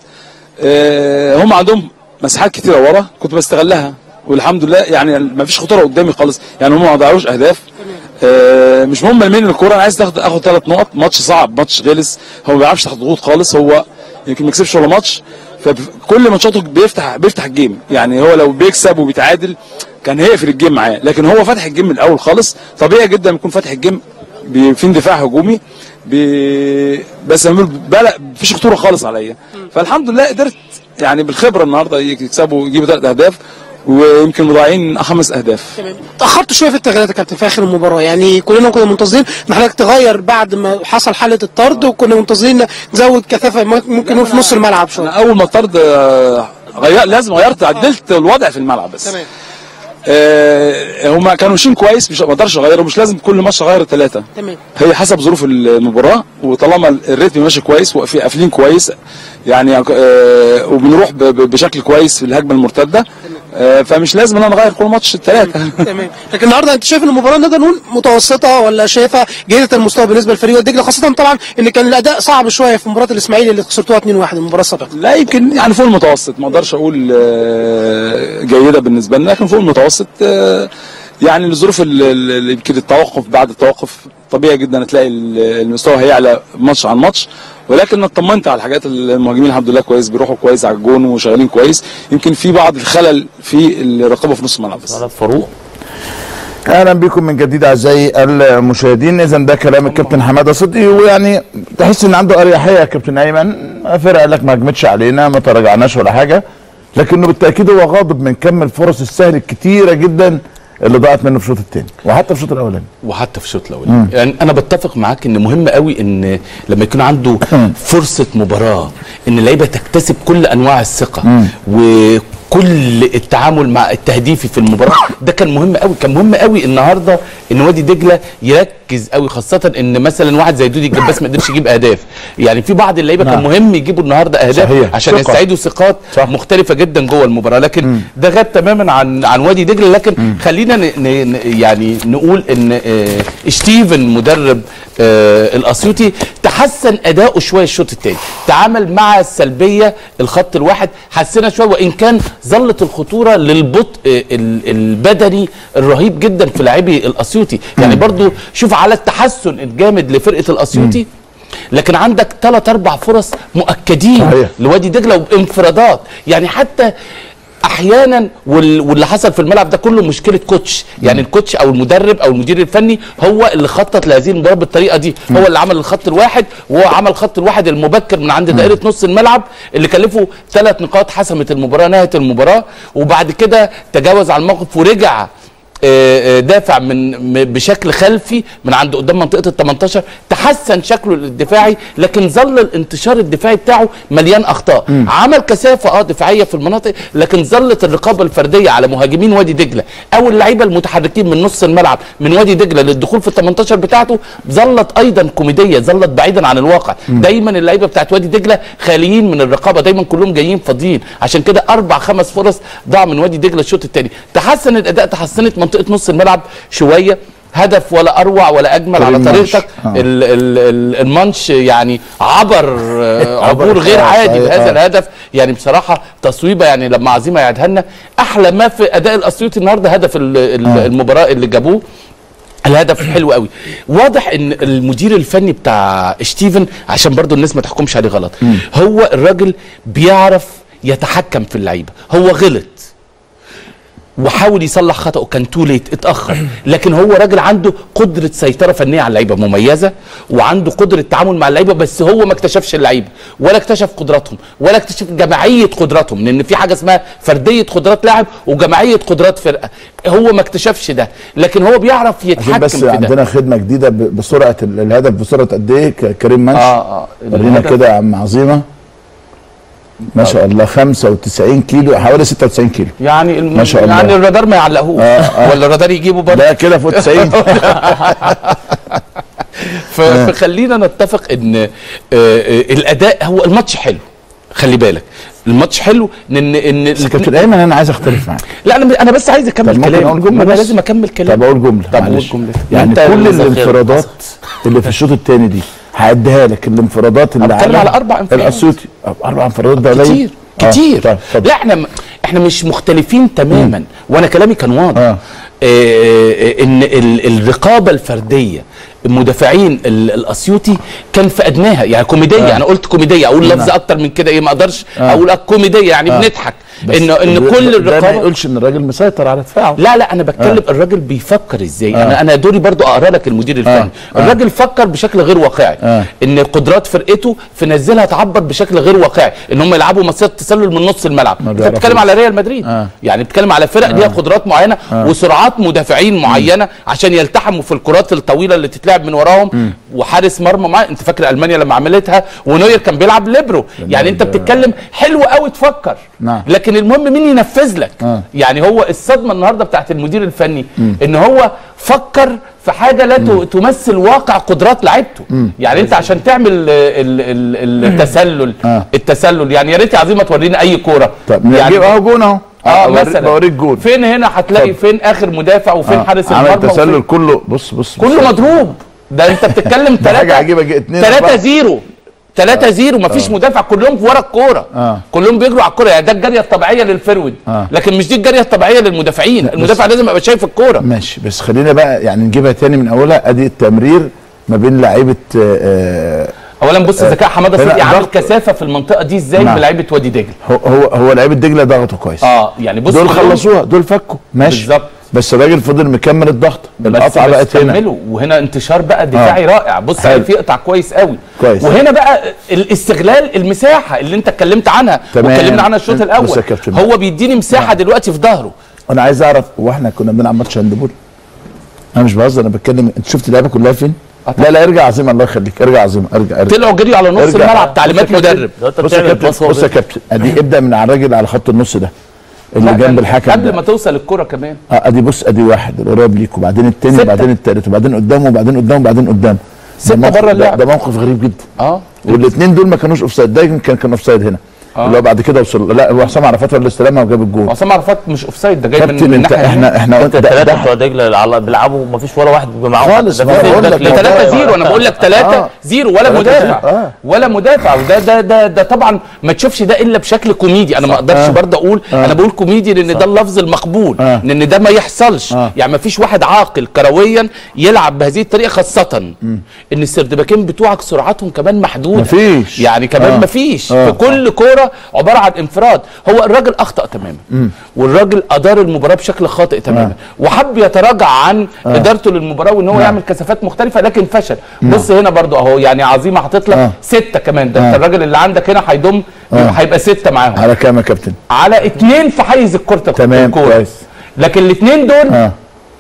هم عندهم مساحات كتيره ورا كنت بستغلها، والحمد لله يعني ما فيش خطوره قدامي خالص، يعني هم ما ضيعوش اهداف. مش مهم مين الكوره، انا عايز اخد اخد ثلاث نقط. ماتش صعب، ماتش غلس، هو ما بيعرفش تحت ضغوط خالص، هو يمكن ما كسبش ولا ماتش، فكل ماتشاته بيفتح بيفتح الجيم، يعني هو لو بيكسب وبيتعادل كان هيقفل الجيم معاه، لكن هو فتح الجيم من الاول خالص. طبيعي جدا يكون فاتح الجيم في اندفاع هجومي بس بلا مفيش خطوره خالص عليا، فالحمد لله قدرت يعني بالخبره النهارده يكسبوا يجيبوا ثلاث اهداف، ويمكن مضيعين خمس اهداف. تمام. تاخرت شويه في التغييرات يا كابتن في اخر المباراه، يعني كلنا كنا منتظرين ان حضرتك تغير بعد ما حصل حاله الطرد، وكنا منتظرين نزود كثافه ممكن نقول في نص الملعب شويه. اول ما الطرد غير لازم غيرت عدلت الوضع في الملعب بس. تمام. آه هم كانوا ماشيين كويس، مش ما اقدرش اغيره، مش لازم كل ماتش اغير الثلاثه. تمام. هي حسب ظروف المباراه، وطالما الريتم ماشي كويس وفي قافلين كويس يعني آه وبنروح بشكل كويس في الهجمه المرتده، آه فمش لازم ان انا اغير كل ماتش الثلاثه. تمام. لكن النهارده انت شايف ان المباراه نقدر نقول متوسطه ولا شايفها جيده المستوى بالنسبه للفريق وادي دجله، خاصه طبعا ان كان الاداء صعب شويه في مباراه الاسماعيلي اللي خسرتوها اثنين واحد المباراه السابقه؟ لا يمكن يعني فوق المتوسط، ما اقدرش اقول آه جيده بالنسبه لنا، لكن فوق المتوسط. آه يعني الظروف اللي يمكن التوقف بعد التوقف طبيعي جدا تلاقي المستوى هيعلى ماتش عن ماتش، ولكن اطمنت على الحاجات. المهاجمين الحمد لله كويس، بيروحوا كويس على الجون وشغالين كويس، يمكن في بعض الخلل في الرقابه في نص الملعب بس. فاروق اهلا بكم من جديد اعزائي المشاهدين. اذا ده كلام الكابتن حماده صدقي، ويعني تحس ان عنده اريحيه يا كابتن ايمن، فرقه لك ما هجمتش علينا ما تراجعناش ولا حاجه، لكنه بالتاكيد هو غاضب من كم الفرص السهل الكتيره جدا اللي ضاعت منه في الشوط الثاني وحتى في الشوط الاولاني وحتى في الشوط الاولاني. يعني انا بتفق معاك ان مهم قوي ان لما يكون عنده فرصه مباراه ان اللعيبه تكتسب كل انواع الثقه وكل التعامل مع التهديفي في المباراه، ده كان مهم قوي. كان مهم قوي النهارده ان وادي دجله يركز قوي، خاصه ان مثلا واحد زي دودي الجباس ما قدرش يجيب اهداف، يعني في بعض اللعيبه كان مهم يجيبوا النهارده اهداف صحيح. عشان ثقة. يستعيدوا ثقات مختلفه جدا جوه المباراه، لكن مم. ده غاب تماما عن عن وادي دجله. لكن مم. خلينا ن ن يعني نقول ان آه ستيفن مدرب آه الاسيوطي تحسن اداؤه شويه الشوط الثاني، تعامل مع السلبيه الخط الواحد حسنا شويه، وان كان ظلت الخطوره للبطء البدني الرهيب جدا في لاعبي الاسيوطي. يعني برضو شوف على التحسن الجامد لفرقه الاسيوطي، لكن عندك ثلاث اربع فرص مؤكدين صحيح. لوادي دجله وبانفرادات، يعني حتى احيانا واللي حصل في الملعب ده كله مشكله كوتش، يعني الكوتش او المدرب او المدير الفني هو اللي خطط لهذه المباراه بالطريقه دي، هو اللي عمل الخط الواحد، وهو عمل الخط الواحد المبكر من عند دائره نص الملعب اللي كلفه ثلاث نقاط حسمت المباراه نهايه المباراه، وبعد كده تجاوز على الموقف ورجع دافع من بشكل خلفي من عند قدام منطقه ال تمنتاشر، تحسن شكله الدفاعي، لكن ظل الانتشار الدفاعي بتاعه مليان اخطاء. م. عمل كثافه اه دفاعيه في المناطق، لكن ظلت الرقابه الفرديه على مهاجمين وادي دجله او اللعيبه المتحركين من نص الملعب من وادي دجله للدخول في ال تمنتاشر بتاعته ظلت ايضا كوميديه، ظلت بعيدا عن الواقع. م. دايما اللعيبه بتاعت وادي دجله خاليين من الرقابه، دايما كلهم جايين فاضيين، عشان كده اربع خمس فرص ضاع من وادي دجله الشوط الثاني. تحسن الاداء، تحسنت منطقه نص الملعب شويه، هدف ولا اروع ولا اجمل على طريقتك. آه. المانش يعني عبر عبور غير عادي بهذا آه. الهدف، يعني بصراحه تصويبه، يعني لما عزيمه يعيدها لنا. احلى ما في اداء الاسيوطي النهارده هدف المباراه اللي جابوه، الهدف حلو قوي. واضح ان المدير الفني بتاع ستيفن، عشان برضو الناس ما تحكمش عليه غلط، م. هو الراجل بيعرف يتحكم في اللعيبه. هو غلط وحاول يصلح خطأه، كان تو ليت، اتأخر، لكن هو راجل عنده قدرة سيطرة فنية على اللعيبة مميزة، وعنده قدرة تعامل مع اللعيبة، بس هو ما اكتشفش اللعيبة ولا اكتشف قدراتهم ولا اكتشف جماعية قدراتهم، لأن في حاجة اسمها فردية قدرات لاعب وجماعية قدرات فرقة، هو ما اكتشفش ده، لكن هو بيعرف يتحكم بس في ده. عندنا خدمة جديدة بسرعة الهدف، بسرعة قد ايه كريم منش؟ اه اه ورينا كده يا عم عظيمة، ما شاء الله خمسة وتسعين كيلو، حوالي ستة وتسعين كيلو، يعني ما شاء الله. يعني الرادار ما يعلقوش. آه آه. ولا الرادار يجيبه برضه؟ لا كده فوق تسعين. فخلينا نتفق ان آه الاداء، هو الماتش حلو، خلي بالك الماتش حلو، ان ان كابتن ايمن انا عايز اختلف معاك. لا انا انا بس عايز اكمل كلامي، انا لازم اكمل كلامي. طب اقول جمله، طب اقول جمله. يعني كل الانفرادات اللي في الشوط الثاني دي هعديها لك، الانفرادات اللي بتكلم على اربع انفرادات الاسيوطي، اربع انفرادات ده قليل كتير كتير. آه. لا احنا احنا مش مختلفين تماما، وانا كلامي كان واضح. آه. آه ان الرقابه الفرديه المدافعين الاسيوطي كان في ادناها، يعني كوميديه. آه. انا قلت كوميديه، اقول لفظ اكتر من كده ايه ما اقدرش. آه. اقول كوميديه يعني آه. بنضحك ان ان كل الرقابه، ما يقولش ان الراجل مسيطر على دفاعه. لا لا انا بتكلم آه. الراجل بيفكر ازاي. آه. انا انا دوري برضو اقرا لك المدير الفني. آه. الراجل فكر بشكل غير واقعي. آه. ان قدرات فرقته في نزلها تعبر بشكل غير واقعي، ان هم يلعبوا مسيره تسلل من نص الملعب. انت بتتكلم على ريال مدريد. آه. يعني بتتكلم على فرق ليها آه. قدرات معينه آه. وسرعات مدافعين معينه م. عشان يلتحموا في الكرات الطويله اللي تتلعب من وراهم. م. وحارس مرمى معاه، انت فاكر المانيا لما عملتها ونوير كان بيلعب ليبرو. يعني انت بتتكلم حلو قوي تفكر. نعم. لكن المهم مين ينفذ لك. آه. يعني هو الصدمه النهارده بتاعت المدير الفني م. ان هو فكر في حاجه لا م. تمثل واقع قدرات لعيبته. يعني انت عشان تعمل ال ال التسلل آه. التسلل يعني يا ريت يا عظيم تورينا اي كوره. طب يعني اهو جون اهو. اه مثلا بوريك جول، فين هنا هتلاقي فين اخر مدافع وفين آه. حارس المرمى. عمل التسلل كله، بص بص كله مضروب. ده انت بتتكلم ثلاثة صفر ثلاثة صفر مفيش آه. مدافع، كلهم ورا الكوره. آه. كلهم بيجروا على الكوره، يعني ده الجريه الطبيعيه للفرود. آه. لكن مش دي الجريه الطبيعيه للمدافعين. المدافع لازم يبقى شايف الكوره. ماشي، بس خلينا بقى يعني نجيبها تاني من اولها. ادي التمرير ما بين لعيبه آه اولا بص ذكاء حماده صدقي عامل كثافه في المنطقه دي ازاي. نعم. بلعيبه وادي دجله، هو هو هو لعيبه دجله ضغطوا كويس. اه يعني بص دول خلصوها، دول فكوا ماشي بالظبط، بس الراجل فضل مكمل الضغط. القطعه بقت هنا، وهنا انتشار بقى دفاعي آه. رائع. بص في قطع كويس قوي كويس. وهنا بقى الاستغلال المساحه اللي انت اتكلمت عنها واتكلمنا عنها الشوط الاول، هو بيديني مساحه آه. دلوقتي في ظهره. انا عايز اعرف، هو احنا كنا بنلعب ماتش هاندبول؟ انا مش بهزر، انا بتكلم. انت شفت اللعيبه كلها فين؟ لا لا ارجع عظيم، الله يخليك ارجع عظيم، ارجع ارجع. طلعوا جريوا على نص الملعب، تعليمات مدرب. بص يا كابتن، بص يا كابتن، ادي ابدا من على الراجل على خط النص ده اللي جنب الحكم قبل ما توصل الكرة كمان. اه ادي بص، ادي واحد القريب ليك، وبعدين الثاني، وبعدين الثالث، وبعدين قدامه، وبعدين قدامه، وبعدين قدام. ستة بره اللعب. ده موقف غريب جدا. اه والاثنين دول ما كانوش اوفسايد، ده يمكن كان اوفسايد هنا. آه. اللي هو بعد كده وصل. لا هو حسام عرفات ولا استلمها وجاب الجول. حسام عرفات مش اوفسايد، ده جاي من الناحيه. احنا احنا قلت الثلاثه بتوع دجله بيلعبوا ما فيش ولا واحد معاهم خالص. ثلاثة صفر انا بقول لك ثلاثة صفر ولا مدافع آه. ولا مدافع. وده ده ده ده طبعا ما تشوفش ده الا بشكل كوميدي. انا ما اقدرش آه. برضه اقول آه. انا بقول كوميدي لان ده اللفظ المقبول. آه. لان ده ما يحصلش. آه. يعني ما فيش واحد عاقل كرويا يلعب بهذه الطريقه، خاصه م. ان السردباكين بتوعك سرعتهم كمان محدوده. مفيش يعني كمان آه. مفيش آه. في كل كوره عباره عن انفراد. هو الراجل اخطا تماما م. والراجل ادار المباراه بشكل خاطئ تماما. آه. وحب يتراجع عن آه. ادارته للمباراه وان هو آه. يعمل كثافات مختلفه، لكن فشل. آه. بص هنا برضو اهو، يعني عظيمه حاطط لك آه. سته كمان. ده آه. انت الراجل اللي عندك هنا هيضم آه. هيبقى سته معاهم. على كام يا كابتن؟ على اثنين في حيز الكره. تمام كويس. لكن الاثنين دول آه.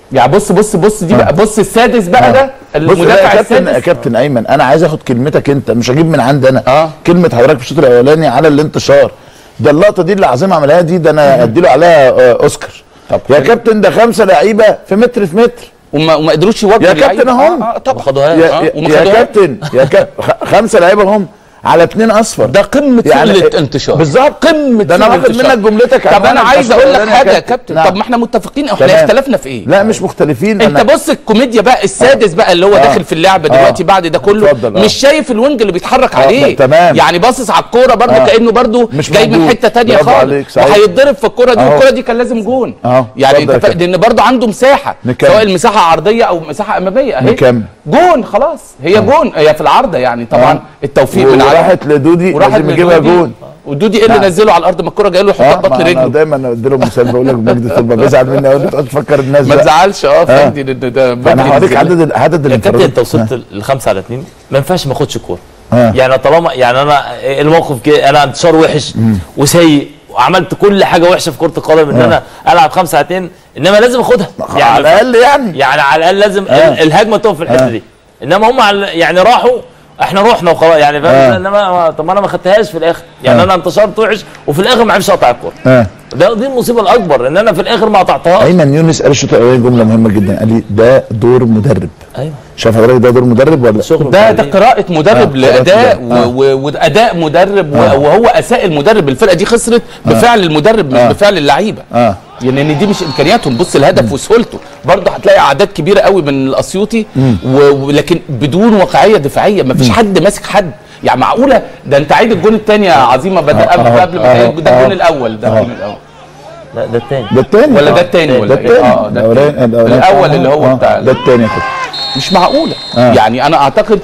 يعني بص بص بص دي بقى، بص السادس بقى ده المدافع يا السادس. يا كابتن ايمن انا عايز اخد كلمتك انت، مش هجيب من عندي انا. آه. كلمه حضرتك في الشوط الاولاني على الانتشار ده، اللقطه دي اللي عظيم عملها دي، ده انا اديله عليها اوسكار. طب يا كابتن ده خمسه لعيبه في متر في متر وما وما قدروش يواجهوا يا كابتن اهم. اه طب خدوها يا, آه. يا, وما يا خدوها. كابتن يا كابتن خمسه لعيبه هم على اتنين اصفر. ده قمه يعني سهله انتشار بالظبط، قمه ده انا واخد منك جملتك. طب انا عايز اقول لك حاجه يا كابتن. نعم. طب ما احنا متفقين، احنا تمام. اختلفنا في ايه؟ لا مش مختلفين. انت أنا بص الكوميديا بقى السادس بقى اللي هو آه. داخل في اللعبه دلوقتي آه. بعد ده كله، اتفضل. آه. مش شايف الوينج اللي بيتحرك آه. عليه. تمام. يعني باصص على الكوره برده آه. كانه برده مش جاي من موجود. حته ثانيه برافو خالص، عليك، صحيح. وهيتضرب في الكوره دي، أهو. والكوره دي كان لازم جون. أهو. يعني اتفضل انت يا فا... لان برده عنده مساحه، نكمل. سواء المساحه عرضيه او مساحه اماميه اهي. نكمل. جون خلاص، هي جون، هي في العارضه يعني طبعا. آه. التوفيق من عندك. وراحت لدودي لازم يجيبها جون. ودودي ايه اللي نعم. نزله على الارض ما الكوره جايه له يحطها في بطن انا رجله. دايما ادي له مثال بقول لك مجدي طلبه بيزعل مني اقول له تقعد تفكر الناس ما بقى. تزعلش اه فادي ده ده انا هوريك عدد عدد يا كابتن الانفرادات. انت وصلت لخمسة على اتنين ما ينفعش ما اخدش الكوره. آه. يعني طالما يعني انا الموقف كده انا انتشار وحش وسيء وعملت كل حاجه وحشه في كره القدم ان آه. انا العب خمسة على اتنين، انما لازم اخدها يعني على الاقل يعني يعني على الاقل لازم آه. الهجمه تقف في الحته آه. دي. انما هم يعني راحوا احنا رحنا وخلاص يعني فاهم. آه. انما طب انا ما خدتهاش في الاخر يعني. آه. انا انتشرت وحش وفي الاخر ما عرفتش اقطع الكوره. اه ده دي المصيبه الاكبر ان انا في الاخر ما قطعتهاش. ايمن يونس قال الشوط الاولاني جمله مهمه جدا، قال لي ده دور مدرب. ايوه شايف حضرتك ده دور مدرب ولا شغل ده ده قراءة مدرب آه. لأداء آه. و- و- وأداء مدرب و- آه. وهو أساء المدرب. الفرقة دي خسرت بفعل المدرب مش آه. بفعل اللعيبة. اه يعني ان دي مش امكانياتهم. بص الهدف وسهولته برضه هتلاقي اعداد كبيره قوي من الاسيوطي و- ولكن بدون واقعيه دفاعيه. ما فيش حد ماسك حد. يعني معقوله ده انت عيد الجون الثاني يا عظيمه بدا آه. قبل آه. قبل ما آه. تعيد ده الجون الاول ده آه. الجون الاول لا ده الثاني ده الثاني ولا ده الثاني ولا ده إيه؟ الثاني اه ده الأولاني- التاني. الأولاني. الاول اللي هو آه. بتاع ده الثاني كده مش معقوله. آه. يعني انا اعتقد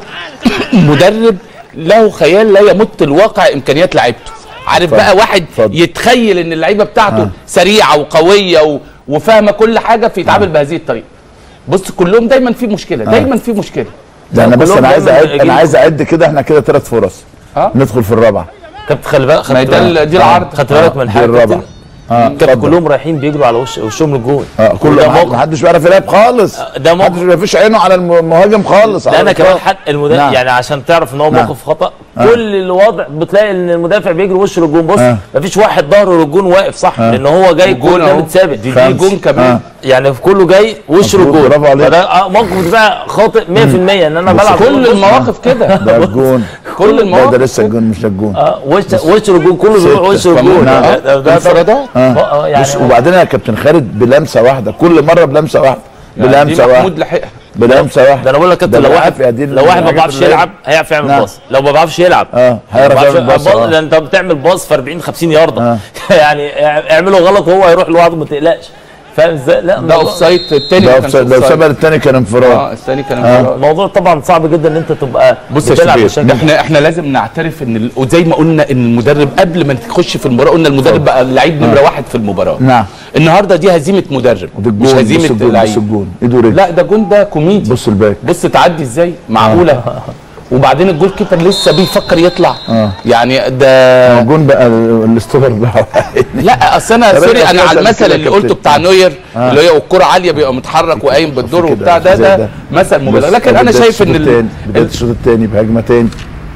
مدرب له خيال لا يمت الواقع امكانيات لعيبته. عارف اتفضل. بقى واحد اتفضل. يتخيل ان اللعيبه بتاعته آه. سريعه وقويه و... وفاهمه كل حاجه فيتعامل بهذه الطريقه. بص كلهم دايما في مشكله، دايما في مشكله. ده انا بس كلهم انا عايز دايماً اعد يجيب- انا عايز اعد كده احنا كده ثلاث فرص اه ندخل في الرابعه. كابتن خلي بالك ما خدت ده ال- بالك دي العرض. خدت بالك من دي حاجه الرابعه. كابتن اه كانوا اتفضل. كلهم رايحين بيجروا على وش وشهم للجون. اه ده كله موقف ما حدش بيعرف يلعب خالص. ده موقف. محدش ما فيش عينه على الم- المهاجم خالص. لا على انا كمان الإطلاق. حد المدافع نعم. يعني عشان تعرف ان هو نعم. موقف خطا. آه. كل الوضع بتلاقي ان المدافع بيجري وشه للجون. بص آه. مفيش واحد ظهره للجون واقف صح آه. لان هو جاي والجون الجون ده أهو. متثابت. دي, دي خمس. جون كمان. آه. يعني في كله جاي وشه مظبوط، للجون. برافو عليك. فده آه، موقف دفاع خاطئ مية في المية ان انا بص بلعب كل بص- المواقف كده. ده الجون كل لا المواقف ده لسه الجون مش ده الجون. اه وش وش للجون كله بيروح ستة. وشه للجون. نعم. ده- ده- ده- انفرادات. اه آه، يعني بص وبعدين يا كابتن خالد بلمسه واحده كل مره بلمسه واحده دي بلمسه محمود واحده لحقها. بلمسه واحده. ده انا بقول لك كابتن ده لو بالعافية واحد دي لو واحد ما الحاجات بيعرفش اللي- يلعب هيعرف يعمل نعم. باص. لو ما بيعرفش يلعب اه هيعرف يعمل باص. باص. آه. ده انت بتعمل باص في أربعين خمسين يارده. آه. يعني اعمله غلط وهو هيروح لوحده ما تقلقش. فاهم ازاي؟ لا ده الموضوع- اوف سايد الثاني ده أوفسايد. لو سبق الثاني كان انفراد. اه الثاني كان انفراد. الموضوع طبعا صعب جدا ان انت تبقى بص يا بتلعب شباب بالشكل ده. احنا احنا لازم نعترف ان ال- وزي ما قلنا ان المدرب قبل ما تخش في المباراه قلنا المدرب بقى اللعيب نمره واحد في المباراه. نعم. النهارده دي هزيمه مدرب ده مش الجون. بص هزيمه الجون. بص لعيب. الجون ايده ورجله. لا ده جون ده كوميدي. بص الباك. بص تعدي ازاي معقوله. وبعدين الجول كيبر لسه بيفكر يطلع. آه. يعني ده الجون بقى ال- الاستوبر بقى. لا اصل انا طب سوري إحنا انا على كده المثل كده اللي كابتن. قلته بتاع نوير آه. اللي هي والكره عاليه بيبقى متحرك وقايم بالدور كده، وبتاع ده زي ده ده. مثل مبالغ. بص، لكن انا بداية شايف ان الشوط ال- التاني- بدايه الشوط الثاني بهجمه تاني.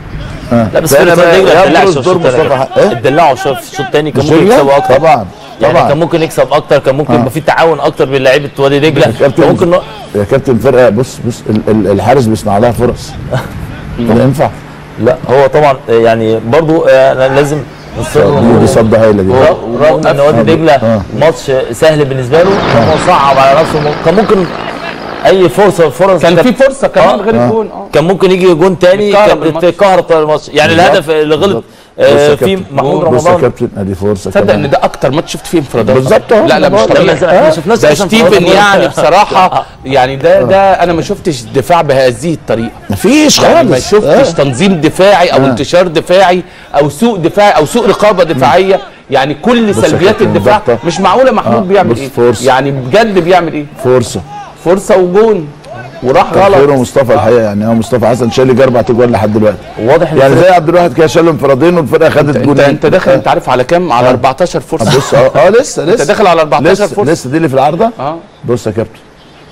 لا بس ده فرقه أنا بقى رجله يبرز اتدلعوا في دور الشوط التاني. مصطفى حق- إيه؟ اتدلعوا شويه في الشوط الثاني كان مش ممكن رجلة؟ يكسبوا اكتر. طبعا يعني طبعا كان ممكن يكسب اكتر. كان ممكن آه. يبقى في تعاون اكتر بين لعيبه وادي دجله. يا كان كابتن ممكن نق- يا كابتن فرقه بص بص ال- ال- الحارس بيصنع لها فرص. ده ينفع؟ لا هو طبعا يعني برضو آه، لازم نصر دي دي صد هايله دي. رغم ان وادي آه. دجله آه. ماتش سهل بالنسبه له هو صعب على نفسه. كان ممكن اي فرصه فرص كان في فرصه كمان آه. غير الجون. اه كان ممكن يجي جون تاني يتكهرب كان الماتش. تتكهرب الماتش. يعني بالظبط. الهدف اللي غلط بالظبط. آه، بص يا في كابتن. محمود بص يا رمضان. كابتن ادي فرصه تصدق كمان. ان ده اكتر ماتش شفت فيه انفرادات. بالظبط أهو. لا لا مش لا، طبيعي. لا، ما شفناش ده أصلاً ستيفن انفرادات. يعني بصراحه يعني ده ده انا ما شفتش دفاع بهذه الطريقه. مفيش يعني ما خالص. شفتش آه. تنظيم دفاعي او آه. انتشار دفاعي او سوء دفاعي او سوء رقابه دفاعيه. يعني كل بص يا سلبيات كابتن الدفاع ضغطة. مش معقوله محمود آه. بيعمل بص ايه. فرصة. يعني بجد بيعمل ايه. فرصه. فرصه وجون وراح كان خيره غلط. مصطفى الحقيقه يعني هو مصطفى حسن شال لي اربع تجوال لحد دلوقتي. واضح ان يعني الفرقة- زي عبد الواحد كده شال له انفرادين والفرقه خدت انت جولين. انت داخل انت عارف على كام؟ على آه. اربعتاشر فرصه. بص اه اه لسه لسه انت داخل على اربعتاشر لسه فرصه. لسه دي اللي في العارضه. اه بص يا كابتن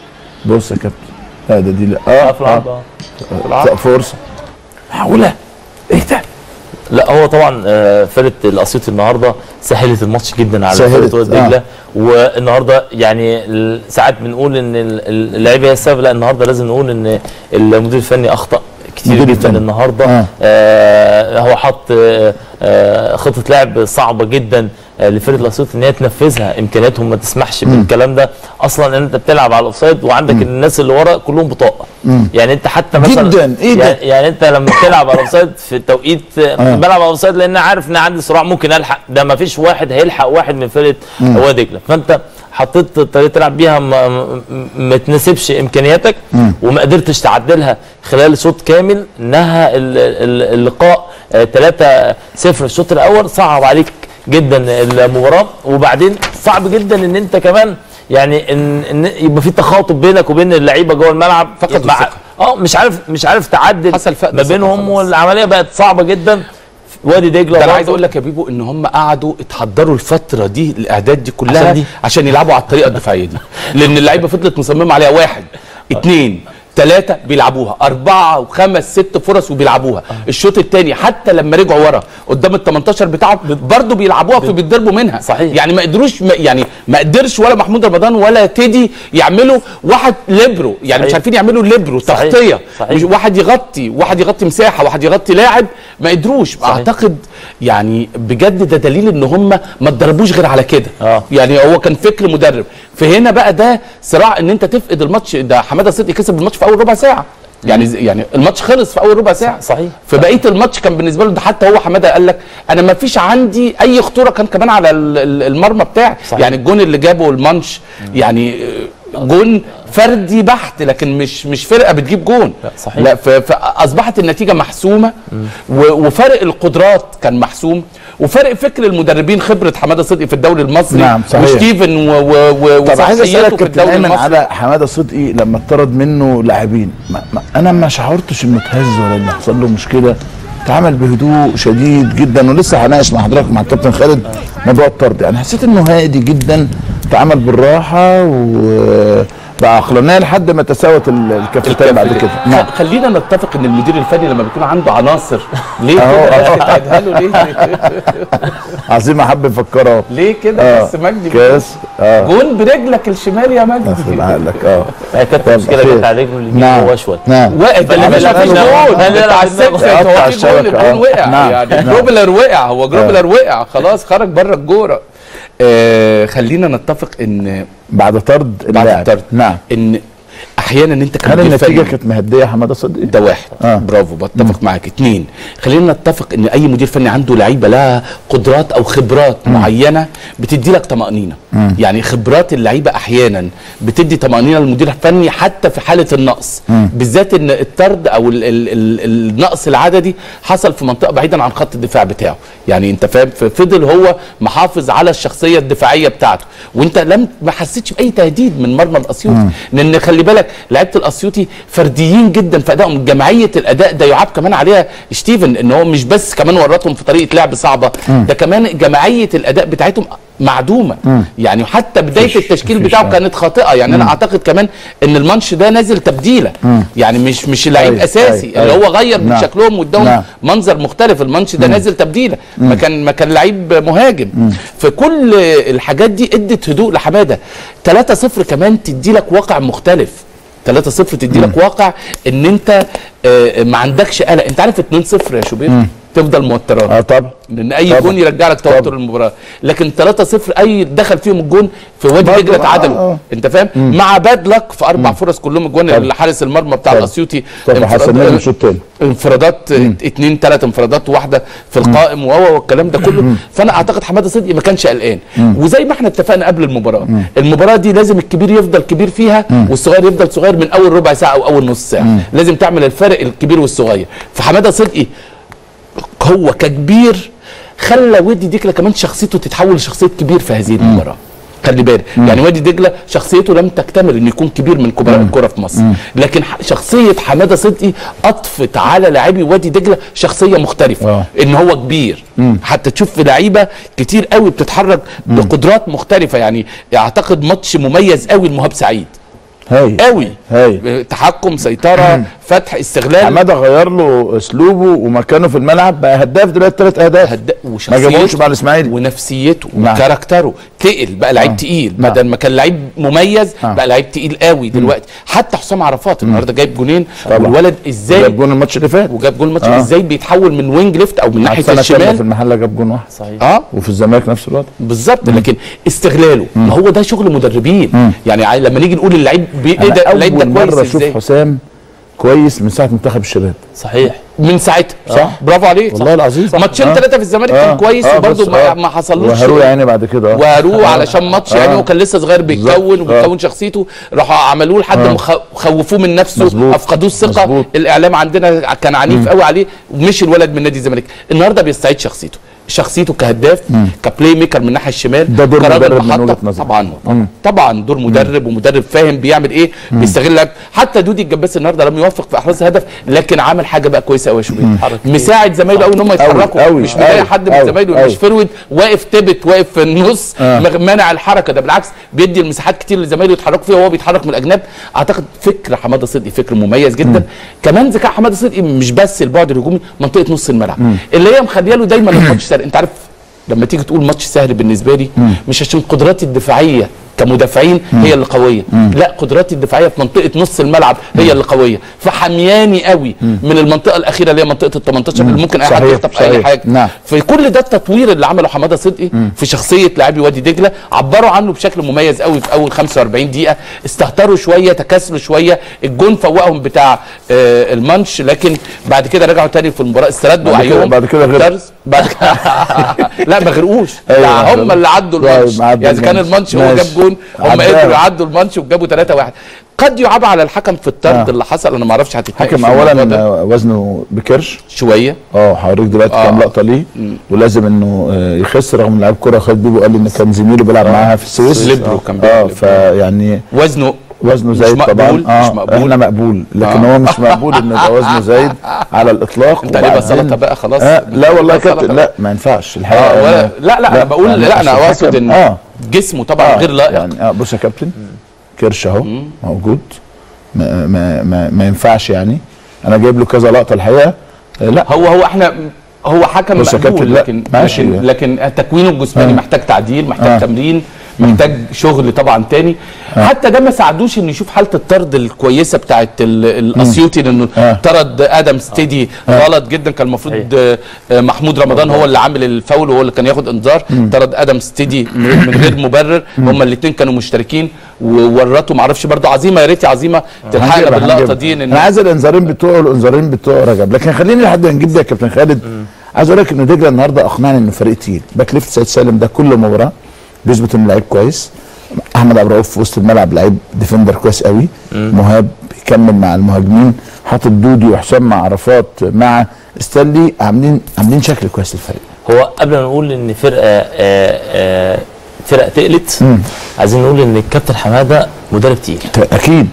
بص يا كابتن لا ده دي لا اه في العرض اه فرصه معقوله ايه ده؟ لا هو طبعا آه، فرقه الاسيوطي النهارده سهلت الماتش جدا على فرقه وادي دجله. آه. والنهارده يعني ساعات بنقول ان اللعيبه هي السبب، لا النهارده لازم نقول ان المدير الفني اخطا كتير جدا النهارده. آه. آه هو حط آه آه خطه لعب صعبه جدا آه لفرقه الاسيوطي ان هي تنفذها، امكانياتهم ما تسمحش بالكلام ده اصلا. ان انت بتلعب على الاوفسايد وعندك مم. الناس اللي ورا كلهم بطاقه، يعني انت حتى مثلا جدا ايه ده؟ يعني, يعني انت لما بتلعب على الاوفسايد في التوقيت آه. بلعب على الاوفسايد لان عارف ان عندي صراع ممكن الحق، ده ما فيش واحد هيلحق واحد من فرقه وادي دجله، فانت حطيت طريقه تلعب بيها ما, ما تناسبش امكانياتك مم. وما قدرتش تعدلها خلال شوط كامل. نهى اللقاء ثلاثة صفر الشوط الاول، صعب عليك جدا المباراه، وبعدين صعب جدا ان انت كمان يعني ان, إن يبقى في تخاطب بينك وبين اللعيبه جوه الملعب، فقط مع اه مش عارف مش عارف تعدل ما بينهم، والعمليه بقت صعبه جدا. وادي دجله انا عايز اقول لك يا بيبو ان هم قعدوا اتحضروا الفتره دي الاعداد دي كلها عشان, دي. عشان يلعبوا على الطريقه الدفاعيه دي، لان اللعيبه فضلت مصممه عليها. واحد اثنين ثلاثة بيلعبوها، أربعة وخمس ست فرص وبيلعبوها. الشوط الثاني حتى لما رجعوا ورا قدام ال تمنتاشر بتاعهم برضه بيلعبوها فبيتضربوا منها. صحيح. يعني ما قدروش يعني ما قدرش ولا محمود رمضان ولا تيدي يعملوا واحد ليبرو، يعني صحيح. مش عارفين يعملوا ليبرو تغطية، مش واحد يغطي واحد يغطي مساحة واحد يغطي لاعب، ما قدروش. صحيح. أعتقد يعني بجد ده دليل ان هم ما اتدربوش غير على كده. آه. يعني هو كان فكر مدرب. فهنا بقى ده صراع ان انت تفقد الماتش. ده حماده صدقي كسب الماتش في اول ربع ساعه، يعني يعني الماتش خلص في اول ربع ساعه. صحيح. في بقيه الماتش كان بالنسبه له ده، حتى هو حماده قال لك انا ما فيش عندي اي خطوره كان كمان على المرمى بتاعي. يعني الجون اللي جابه المانش يعني جون فردي بحت، لكن مش مش فرقه بتجيب جون. لا صحيح. لا فاصبحت النتيجه محسومه، وفرق القدرات كان محسوم، وفرق فكر المدربين، خبره حماده صدقي في الدوري المصري. نعم صحيح. وستيفن و و طب عايز اسالك كابتن ايمن على حماده صدقي لما اتطرد منه لاعبين، ما ما انا ما شعرتش انه اتهز ولا انه حصل له مشكله، اتعامل بهدوء شديد جدا، ولسه هناقش مع حضرتك مع الكابتن خالد موضوع الطرد، يعني حسيت انه هادي جدا، اتعامل بالراحه وبقى عقلانيه لحد ما تساوت الكفتين بعد كده. نعم. خلينا نتفق ان المدير الفني لما بيكون عنده عناصر ليه كده تعيدها له ليه؟ عظيم احب افكره ليه كده بس مجدي كاس اه جون برجلك الشمال يا مجدي في عقلك. اه هي كانت مشكله كانت على رجله اليمين هو شويه. نعم واقف اللي مش مفيش جون بتاع السكه، هو في جون الجون وقع. نعم. يعني جروبلر وقع، هو جروبلر وقع خلاص خرج بره الجوره. آه خلينا نتفق ان بعد طرد بعد الطرد نعم ان احيانا انت كان النتيجه كانت مهديه حماده صدقي. ده واحد. آه. برافو بتفق معاك. اثنين، خلينا نتفق ان اي مدير فني عنده لعيبه لها قدرات او خبرات مم. معينه بتدي لك طمانينه. مم. يعني خبرات اللعيبه احيانا بتدي طمانينه للمدير الفني حتى في حاله النقص، مم. بالذات ان الطرد او ال ال ال النقص العددي حصل في منطقه بعيدا عن خط الدفاع بتاعه، يعني انت فاهم، ففضل هو محافظ على الشخصيه الدفاعيه بتاعته، وانت لم ما حسيتش باي تهديد من مرمى الاسيوطي، لان خلي بالك لعيبه الاسيوطي فرديين جدا في ادائهم. جماعيه الاداء ده يعاب كمان عليها ستيفن، ان هو مش بس كمان ورطهم في طريقه لعب صعبه، مم. ده كمان جماعيه الاداء بتاعتهم معدومه. مم. يعني حتى بدايه فيش التشكيل فيش بتاعه كانت خاطئه. يعني مم. انا اعتقد كمان ان الماتش ده نازل تبديله، مم. يعني مش مش لعيب أي اساسي أي اللي أي. هو غير من نعم. شكلهم واداهم نعم. منظر مختلف. الماتش ده مم. نازل تبديله، ما كان ما كان لعيب مهاجم. مم. فكل الحاجات دي ادت هدوء لحماده. ثلاثة صفر كمان تدي لك واقع مختلف. ثلاثة صفر تدي لك واقع ان انت آه ما عندكش قلق. انت عارف اتنين صفر يا شوبير تفضل موتران. اه طبعا، لان اي جون يرجع لك توتر المباراه، لكن ثلاثة صفر اي دخل فيهم الجون في وادي دجله اتعادلوا. آه. انت فاهم؟ مم. مع باد لك في اربع مم. فرص كلهم الجون اللي حارس المرمى بتاع الاسيوطي انفرادات اثنين ثلاث انفرادات واحده في القائم وهو والكلام ده كله. مم. فانا اعتقد حماده صدقي ما كانش قلقان، وزي ما احنا اتفقنا قبل المباراه، مم. المباراه دي لازم الكبير يفضل كبير فيها، مم. والصغير يفضل صغير من اول ربع ساعه او اول نص ساعه. مم. لازم تعمل الفرق الكبير والصغير. فحماده صدقي هو ككبير خلى وادي دجله كمان شخصيته تتحول لشخصيه كبير في هذه المباراه. خلي بالك، يعني وادي دجله شخصيته لم تكتمل انه يكون كبير من كبراء الكره في مصر، مم. لكن شخصيه حماده صدقي اضفت على لاعبي وادي دجله شخصيه مختلفه. أوه. ان هو كبير. مم. حتى تشوف لعيبه كتير قوي بتتحرك مم. بقدرات مختلفه. يعني اعتقد ماتش مميز قوي لمهاب سعيد. هاي قوي هاي تحكم، سيطره، فتح، استغلال. حماده غير له اسلوبه ومكانه في الملعب، بقى هداف دلوقتي ثلاث اهداف هد... ما جابوش مع الاسماعيلي، ونفسيته نعم. وكاركتره تقل، بقى لعيب آه. تقيل نعم. بدل ما كان لعيب مميز آه. بقى لعيب تقيل قوي دلوقتي. مم. حتى حسام عرفات النهارده جايب جونين، والولد ازاي جاب جون الماتش اللي فات، وجاب جون الماتش آه. ازاي بيتحول من وينج ليفت او من ناحيه الشمال. في المحله جاب جون واحد صحيح اه وفي الزمالك نفس الوضع بالظبط. لكن استغلاله، ما هو ده شغل مدربين. مم. يعني لما نيجي نقول اللعيب ايه ده اللعيب ده كويس ازاي. شوف حسام كويس من ساعه منتخب الشباب، صحيح من ساعتها صح، برافو عليك والله العظيم. ماتشين ثلاثه آه. في الزمالك آه. كان كويس آه. وبرده ما, آه. ما حصلوش، وهروه يعني بعد كده اه وهروه علشان ماتش آه. يعني هو كان لسه صغير بيتكون وبيكون آه. شخصيته، راحوا عملوه لحد ما آه. خوفوه من نفسه، مزبوط. افقدوه الثقه، مزبوط. الاعلام عندنا كان عنيف قوي عليه، ومشي الولد من نادي الزمالك. النهارده بيستعيد شخصيته، شخصيته كهداف، كبلاي ميكر من الناحيه الشمال، ده دور مدرب من وجهه نظري. طبعا طبعا, طبعا دور مدرب، ومدرب فاهم بيعمل ايه، مم. بيستغل اللعب. حتى دودي الجباس النهارده لم يوفق في احراز هدف، لكن عمل حاجه بقى كويسه قوي يا شوبير، مساعد زمايله قوي ان هم يتحركوا، مش مضايق حد من زمايله، مش فرويد واقف تبت واقف في النص آه. مانع الحركه، ده بالعكس بيدي المساحات كتير لزمايله يتحركوا فيها وهو بيتحرك من الاجناب. اعتقد فكر حماده صدقي فكر مميز جدا. مم. كمان ذكاء حماده صدقي مش بس البعد الهجومي، منطقه نص الملعب مم. اللي هي مخليه له دايما الماتش سهل. انت عارف لما تيجي تقول ماتش سهل بالنسبه لي، مم. مش عشان قدراتي الدفاعيه كمدافعين مم. هي اللي قويه، مم. لا قدراتي الدفاعيه في منطقه نص الملعب هي اللي قويه، فحمياني قوي مم. من المنطقه الاخيره اللي هي منطقه ال تمنتاشر اللي ممكن اي حد يخطف اي حاجه. نعم. في كل ده التطوير اللي عمله حماده صدقي مم. في شخصيه لاعبي وادي دجله، عبروا عنه بشكل مميز قوي في اول خمسة وأربعين دقيقه، استهتروا شويه، تكاسلوا شويه، الجون فوقهم بتاع آه المانش، لكن بعد كده رجعوا تاني في المباراه، استردوا وعيهم بعد كده غير بعد كده لا ما غرقوش، هم اللي عدوا الماتش، يعني اذا كان الماتش هو جاب جون، هم قدروا يعدوا الماتش وجابوا ثلاثة واحد. قد يعاب على الحكم في الطرد آه. اللي حصل، انا ما اعرفش هتتناقش. حكم اولا وزنه بكرش شويه، اه هوريك دلوقتي آه. كام لقطه ليه، ولازم انه يخس، رغم ان لعيب كوره خد بيبو قال لي ان كان زميله بيلعب آه. معاها في السويس ليبرو كان اه فيعني وزنه وزنه زايد طبعا. آه. مش مقبول، احنا مقبول، لكن آه. هو مش مقبول ان يبقى وزنه زايد على الاطلاق. انت ليه سلطه بقى خلاص؟ آه. لا والله يا كابتن، لا ما ينفعش الحقيقه. آه. لا, لا لا انا بقول لا, لا انا اقصد ان آه. جسمه طبعا آه. غير لائق يعني. اه بص يا كابتن، كرش اهو موجود، ما ما ما, ما ينفعش يعني. انا جايب له كذا لقطه الحقيقه. آه لا هو هو احنا هو حكم مقبول، لكن ماشي لكن, لكن تكوينه الجسماني آه. محتاج تعديل، محتاج آه. تمرين، محتاج شغل طبعا تاني. آه. حتى ده ما ساعدوش انه يشوف حاله الطرد الكويسه بتاعت الاسيوطي، لانه آه. طرد ادم ستيدي آه. غلط جدا، كان المفروض محمود رمضان هو اللي عامل الفاول وهو اللي كان ياخد انذار، طرد ادم ستيدي من غير مبرر. هما الاثنين كانوا مشتركين وورطوا، ما اعرفش برضه عظيمه، يا ريت يا عظيمه تلحقنا باللقطه دي. انا عايز الانذارين بتوعه الانذارين بتوع رجب، لكن خليني لحد ما نجيب ده يا كابتن خالد. عايز اقول لك ان دجله النهارده اقنعني انه فريق تقيل. باك ليفت سيد سالم ده كل مباراه بيثبت انه لعيب كويس. احمد عبد الرؤوف في وسط الملعب لعيب ديفندر كويس قوي. مهاب بيكمل مع المهاجمين، حاطط دودي وحسام مع عرفات مع ستانلي، عاملين عاملين شكل كويس للفريق. هو قبل ما نقول ان فرقه آآ آآ فرقه تقلت، عايزين نقول ان الكابتن حماده مدرب تقيل اكيد،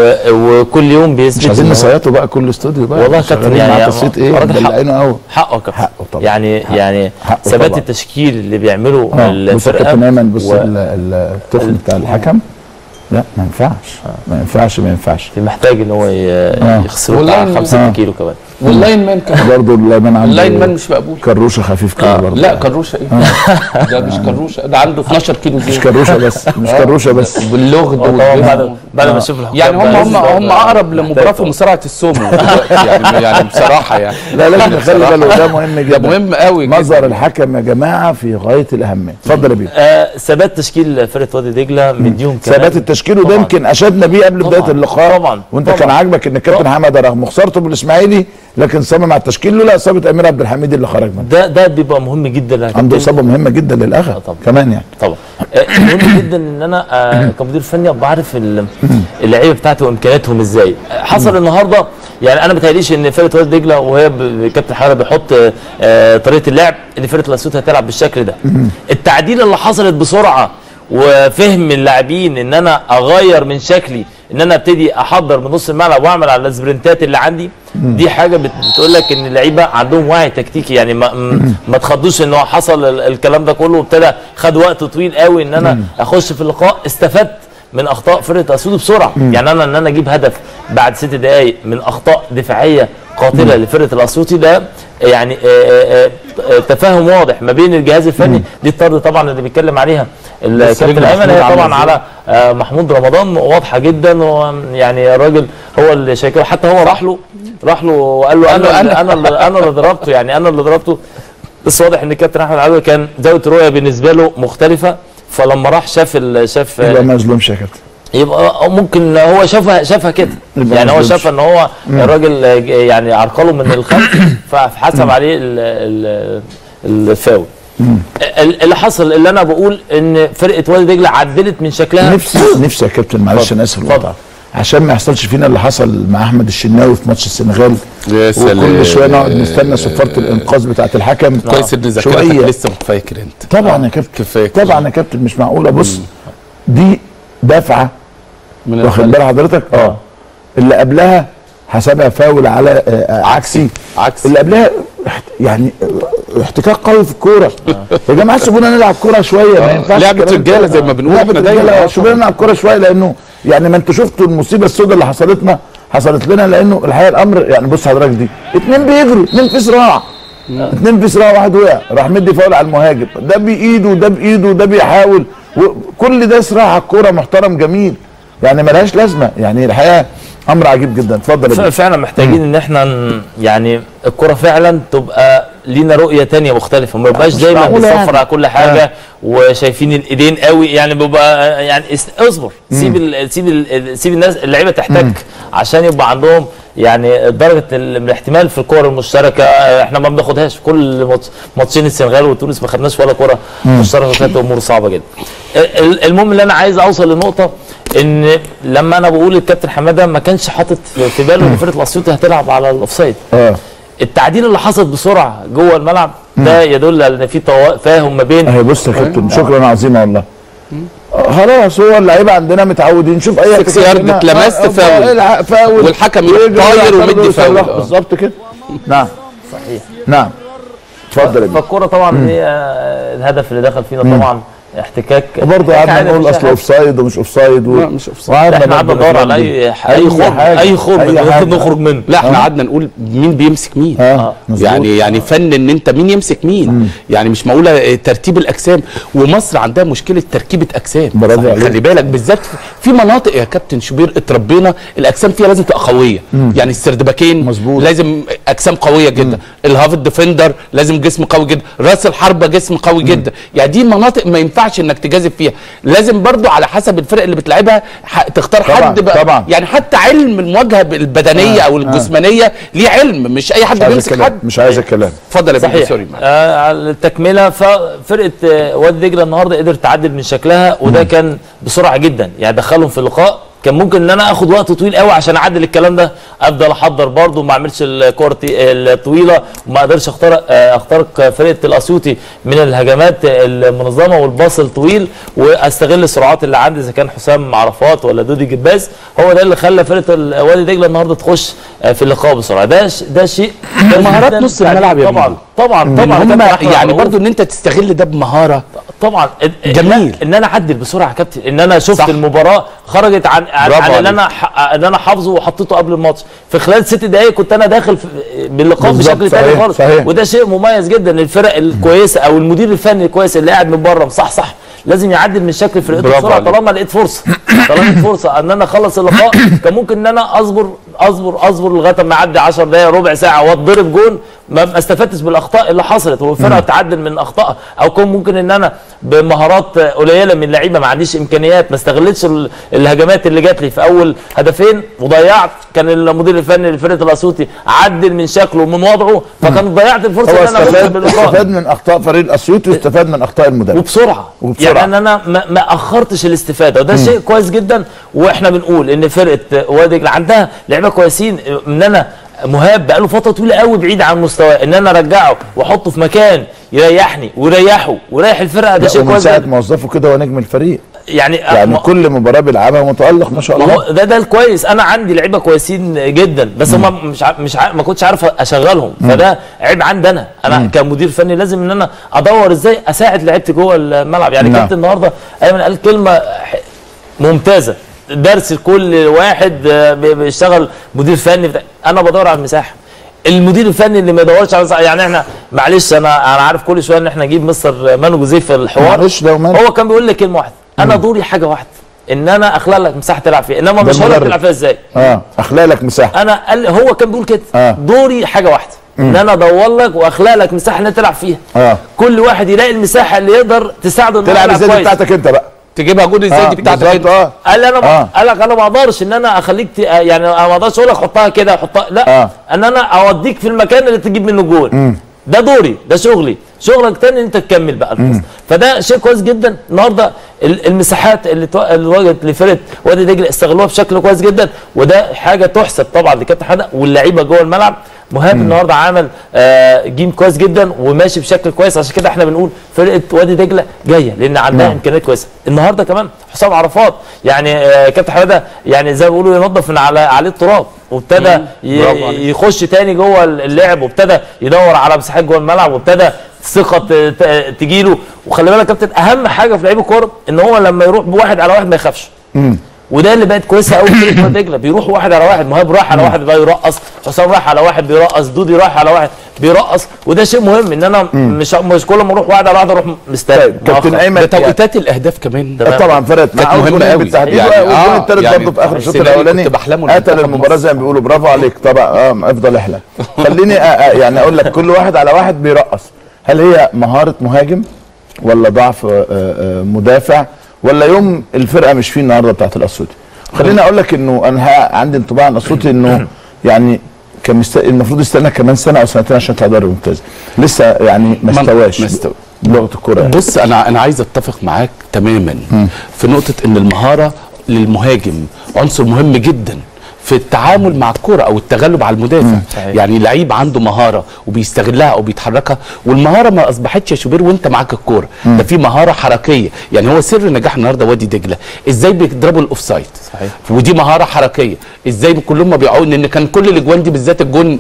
وكل يوم بيثبت. مش عايزين نصيته بقى كل استوديو بقى والله كابتن، يعني تصيت ايه حقه قوي حقه كابتن، حقه طبعا، يعني حقه يعني ثبات التشكيل اللي بيعمله آه. الفرقه. بص كابتن ايمن، بص و... التخن بتاع الحكم، لا ما ينفعش ما ينفعش ما ينفعش في محتاج ان هو يخسره بتاع خمسة كيلو كمان. واللاين مان كمان برضه اللاين عنده اللاين مان مش مقبول، كروشه خفيف كده آه. برضه. لا كروشه ايه آه. ده مش كروشه، ده عنده اتناشر كيلو زيت. مش كروشه بس مش كروشه بس باللغد بعد بعد ما اشوف الحكام يعني هم هم هم اقرب لمباراه في مصارعه السومو يعني يعني بصراحه يعني. لا لازم نخلي بالنا، ده مهم جدا، ده مهم قوي. مظهر الحكم يا جماعه في غايه الاهميه. اتفضل يا بيه. ثبات تشكيل فرقه وادي دجله مديهم كمان ثبات التشكيل، وده يمكن اشدنا بيه قبل بدايه اللقاء طبعا. وانت طبعًا. كان عاجبك ان الكابتن حماده رغم خسارته بالاسماعيلي لكن صمم على التشكيل، لولا اصابه امير عبد الحميد اللي خرج منه. ده ده بيبقى مهم جدا، عنده اصابه مهمه جدا للاخر كمان يعني. طبعا مهم جدا ان انا آه كمدير فني بعرف اللعيبه بتاعتي وامكانياتهم ازاي. حصل النهارده يعني انا ما بتهيأليش ان فرقه وادي دجله وهي كابتن حماده بيحط آه طريقه اللعب ان فرقه الاسيوط هتلعب بالشكل ده. التعديل اللي حصلت بسرعه وفهم اللاعبين ان انا اغير من شكلي، ان انا ابتدي احضر من نص الملعب واعمل على السبرنتات اللي عندي، دي حاجه بتقول لك ان اللعيبه عندهم وعي تكتيكي. يعني ما ما تخضوش ان هو حصل الكلام ده كله وابتدى خد وقت طويل قوي ان انا اخش في اللقاء. استفدت من اخطاء فرقه اسيوطي بسرعه. مم. يعني انا ان انا اجيب هدف بعد ست دقائق من اخطاء دفاعيه قاتله مم. لفرقه الاسيوطي، ده يعني آآ آآ تفاهم واضح ما بين الجهاز الفني. مم. دي الطرد طبعا اللي بيتكلم عليها الكابتن ايمن، هي طبعا على محمود رمضان واضحه جدا، ويعني الراجل هو اللي شاكله، حتى هو راح له راح له وقال له انا انا انا اللي, أنا اللي ضربته، يعني انا اللي ضربته. بس واضح ان الكابتن احمد عدوي كان زاويه الرؤيه بالنسبه له مختلفه، فلما راح شاف شاف يبقى ما يظلمش يا كابتن، يبقى ممكن هو شافها شافها كده، يعني هو شاف ان هو الراجل يعني عرقله من الخلف فحسب عليه الفاول. اللي حصل اللي انا بقول ان فرقه وادي دجله عدلت من شكلها. نفسي نفسي يا كابتن معلش انا اسف اتفضل، عشان ما يحصلش فينا اللي حصل مع احمد الشناوي في ماتش السنغال. يا سلام، وكل شويه نقعد نستنى صفاره الانقاذ بتاعه الحكم. كويس ان ذاكرتك لسه فاكر انت. طبعا يا كابتن، طبعا يا كابتن، مش معقوله. بص دي دفعه واخد بال حضرتك، اه اللي قبلها حسبها فاول على آه عكسي عكسي اللي قبلها يعني احتكاك قوي في الكوره. يا جماعه سيبونا نلعب كوره شويه، ما ينفعش لعبه رجاله زي ما بنقول احنا دايما. سيبونا نلعب كوره شويه، لانه يعني ما انتوا شفتوا المصيبه السوداء اللي حصلتنا حصلت لنا، لانه الحقيقه الامر يعني بص حضرتك دي اتنين بيجروا، اتنين في صراع، اتنين في صراع، واحد وقع راح مدي فاول على المهاجم، ده بايده وده بايده وده بيحاول، وكل ده صراع على الكوره محترم جميل، يعني ملهاش لازمه. يعني الحقيقه امر عجيب جدا. اتفضل. فعلا محتاجين ان احنا يعني الكره فعلا تبقى لينا رؤيه ثانيه مختلفه، ما يبقاش دايما بنصفر على كل حاجه وشايفين الايدين قوي، يعني بيبقى يعني اصبر، سيب ال سيب ال سيب الناس اللعيبه تحتك عشان يبقى عندهم يعني درجه الاحتمال في الكور المشتركه. احنا ما بناخدهاش في كل ماتشين السنغال وتونس، ما خدناش ولا كره مشتركه، كانت امور صعبه جدا. المهم اللي انا عايز اوصل لنقطه ان لما انا بقول الكابتن حماده ما كانش حاطط في باله ان فرقه الاسيوطي هتلعب على الاوفسايد. اه التعديل اللي حصل بسرعه جوه الملعب ده يدل على ان في تفاهم ما بين. اهي بص يا كابتن، شكرا عظيمه والله. خلاص هو اللعيبه عندنا متعودين، شوف اي سكس يارد اتلمست فاول فاول والحكم طاير ومدي فاول بالظبط كده. نعم صحيح. نعم اتفضل. فالكوره طبعا هي الهدف اللي دخل فينا طبعا احتكاك، وبرضه قعدنا نقول اصل اوف سايد ومش اوف سايد و... لا مش اوف سايد، احنا قعدنا ندور على اي اي خرم اي خرم ممكن نخرج منه. لا احنا قعدنا نقول مين بيمسك مين. آه. يعني يعني فن ان انت مين يمسك مين. مم. يعني مش معقوله ترتيب الاجسام، ومصر عندها مشكله تركيبه اجسام. خلي بالك بالذات في مناطق يا كابتن شوبير اتربينا الاجسام فيها لازم تبقى قويه. مم. يعني السردباكين مظبوط لازم اجسام قويه جدا، الهاف ديفندر لازم جسم قوي جدا، راس الحربه جسم قوي جدا. مم. يعني دي مناطق ما ينفعش انك تجازف فيها، لازم برضو على حسب الفرق اللي بتلعبها تختار طبعًا حد بقى طبعًا. يعني حتى علم المواجهه البدنيه آه او الجسمانيه آه. ليه علم، مش اي حد بيمسك حد. مش عايز الكلام. اتفضل يا باشا. سوري آه على التكمله، ففرقه وادي دجله النهارده قدرت تعدل من شكلها، وده كان بسرعه جدا، يعني دخلهم في اللقاء. كان ممكن ان انا اخد وقت طويل قوي عشان اعدل الكلام ده، افضل احضر برده وما اعملش الكور الطويله، وما اقدرش اخترق اخترق فرقه الاسيوطي من الهجمات المنظمه والباص الطويل، واستغل السرعات اللي عندي اذا كان حسام عرفات ولا دودي جباز. هو ده اللي خلى فرقه وادي دجله النهارده تخش في اللقاء بسرعه. ده ده شيء مهارات نص الملعب يا طبعا طبعا طبعا هم يعني برضو ان انت تستغل ده بمهاره طبعا جميل. ان انا اعدل بسرعه يا كابتن، ان انا شفت صح. المباراه خرجت عن عن اللي انا اللي انا حافظه وحطيته قبل الماتش، في خلال ست دقائق كنت انا داخل باللقاء بشكل ثاني خالص. وده شيء مميز جدا. الفرق الكويسه او المدير الفني الكويس اللي قاعد من بره صح صح لازم يعدل من شكل فرقته بسرعه. طالما لقيت فرصه طالما لقيت فرصه ان انا اخلص اللقاء، كان ممكن ان انا اصبر اصبر اصبر لغايه ما اعدي عشر دقائق ربع ساعه واتضرب جون، ما استفدتش بالاخطاء اللي حصلت والفرقه تعدل من اخطائها، او كان ممكن ان انا بمهارات قليله من لعيبه ما عنديش امكانيات ما استغلتش الهجمات اللي جات لي في اول هدفين وضيعت. كان المدير الفني لفرقه الاسيوطي عدل من شكله ومن وضعه، فكان ضيعت الفرصه ان انا استفاد استفاد من اخطاء فريق الاسيوطي واستفاد من اخطاء المدرب وبسرعه. وبسرعه يعني ان انا ما, ما اخرتش الاستفاده، وده شيء كويس جدا. واحنا بنقول ان فرقه وادي دجله عندها لعيبه كويسين، ان انا مهاب بقاله فتره طويله قوي بعيد عن مستواه، ان انا ارجعه واحطه في مكان يريحني ويريحه ويريح الفرقه، ده شيء كويس. من ساعه موظفه كده هو نجم الفريق، يعني يعني كل مباراه بيلعبها متالق ما شاء الله. ده ده الكويس. انا عندي لعيبه كويسين جدا، بس هم مش ع... مش ع... ما كنتش عارف اشغلهم، مم. فده عيب عندي انا انا مم. كمدير فني لازم ان انا ادور ازاي اساعد لعيبتي جوه الملعب. يعني كابتن النهارده ايمن قال كلمه ممتازه، درس كل واحد بيشتغل مدير فني بتاع. انا بدور على المساحه. المدير الفني اللي ما يدورش على المساحه، يعني احنا معلش انا انا عارف كل شويه ان احنا نجيب مستر مانو جوزيه في الحوار، معلش لو مانو. هو كان بيقول لي كلمه واحده، انا دوري حاجه واحده، ان انا اخلق لك مساحه تلعب فيها، انما مش هقول لك تلعب فيها ازاي. اه اخلق لك مساحه. انا قال هو كان بيقول كده، آه. دوري حاجه واحده، ان انا ادور لك واخلق لك مساحه ان تلعب فيها. اه كل واحد يلاقي المساحه اللي يقدر تساعده انه تلعب ازاي بتاعتك انت بقى، تجيبها جول ازاي دي بتاعتك انت. اه قال لي انا آه. قال لك انا ما اقدرش ان انا اخليك ت... يعني انا ما اقدرش اقول لك حطها كده حطها لا، آه. ان انا اوديك في المكان اللي تجيب منه جول. ده دوري، ده شغلي، شغلك تاني انت تكمل بقى القصه. فده شيء كويس جدا. النهارده المساحات اللي اللي وجدت لفرقه وادي دجله استغلوها بشكل كويس جدا، وده حاجه تحسب طبعا لكابتن حماده واللعيبه جوه الملعب. مهاب النهارده عمل آه جيم كويس جدا وماشي بشكل كويس، عشان كده احنا بنقول فرقه وادي دجله جايه لان عندها نعم. امكانيات كويسه. النهارده كمان حسام عرفات يعني آه كابتن حماده يعني زي ما بيقولوا ينظف من على عليه التراب، وابتدى يخش تاني جوه اللعب، وابتدى يدور على مساحات جوه الملعب، وابتدى ثقه تجيله. وخلي بالك يا كابتن اهم حاجه في لعيب الكوره ان هو لما يروح بواحد على واحد ما يخافش. وده اللي بقت كويسه قوي في فرقه دجله، بيروح واحد على واحد، مهاب راح على واحد بقى يرقص، حسام راح على واحد بيرقص، دودي راح على واحد بيرقص، وده شيء مهم ان انا مش مش كل ما اروح واحد على واحد اروح مستني. كابتن ايمن ده توقيتات الاهداف كمان طبعا فرقت كانت مهمه قوي يعني. والجول الثالث يعني برضه في اخر الشوط الاولاني قتل المباراه زي ما بيقولوا. برافو عليك طبعا. اه افضل احلى. خليني يعني اقول لك كل واحد على واحد بيرقص، هل هي مهاره مهاجم ولا ضعف مدافع ولا يوم الفرقه مش فيه النهارده بتاعت الاسيوطي؟ خليني اقول لك انه انا عندي انطباع عن الاسيوطي انه يعني كان مست... المفروض يستنى كمان سنه او سنتين عشان يطلع دوري ممتاز، لسه يعني ما استواش مستوى بلغه الكوره يعني. بص انا انا عايز اتفق معاك تماما م. في نقطه ان المهاره للمهاجم عنصر مهم جدا في التعامل مع الكرة او التغلب على المدافع. يعني لعيب عنده مهاره وبيستغلها او بيتحركها، والمهاره ما اصبحتش يا شوبير وانت معاك الكوره، ده في مهاره حركيه. يعني هو سر نجاح النهارده وادي دجله ازاي بيضربوا الاوفسايد، صحيح، ودي مهاره حركيه. ازاي كلهم ما بيقعوا، ان كان كل الاجوان دي بالذات الجون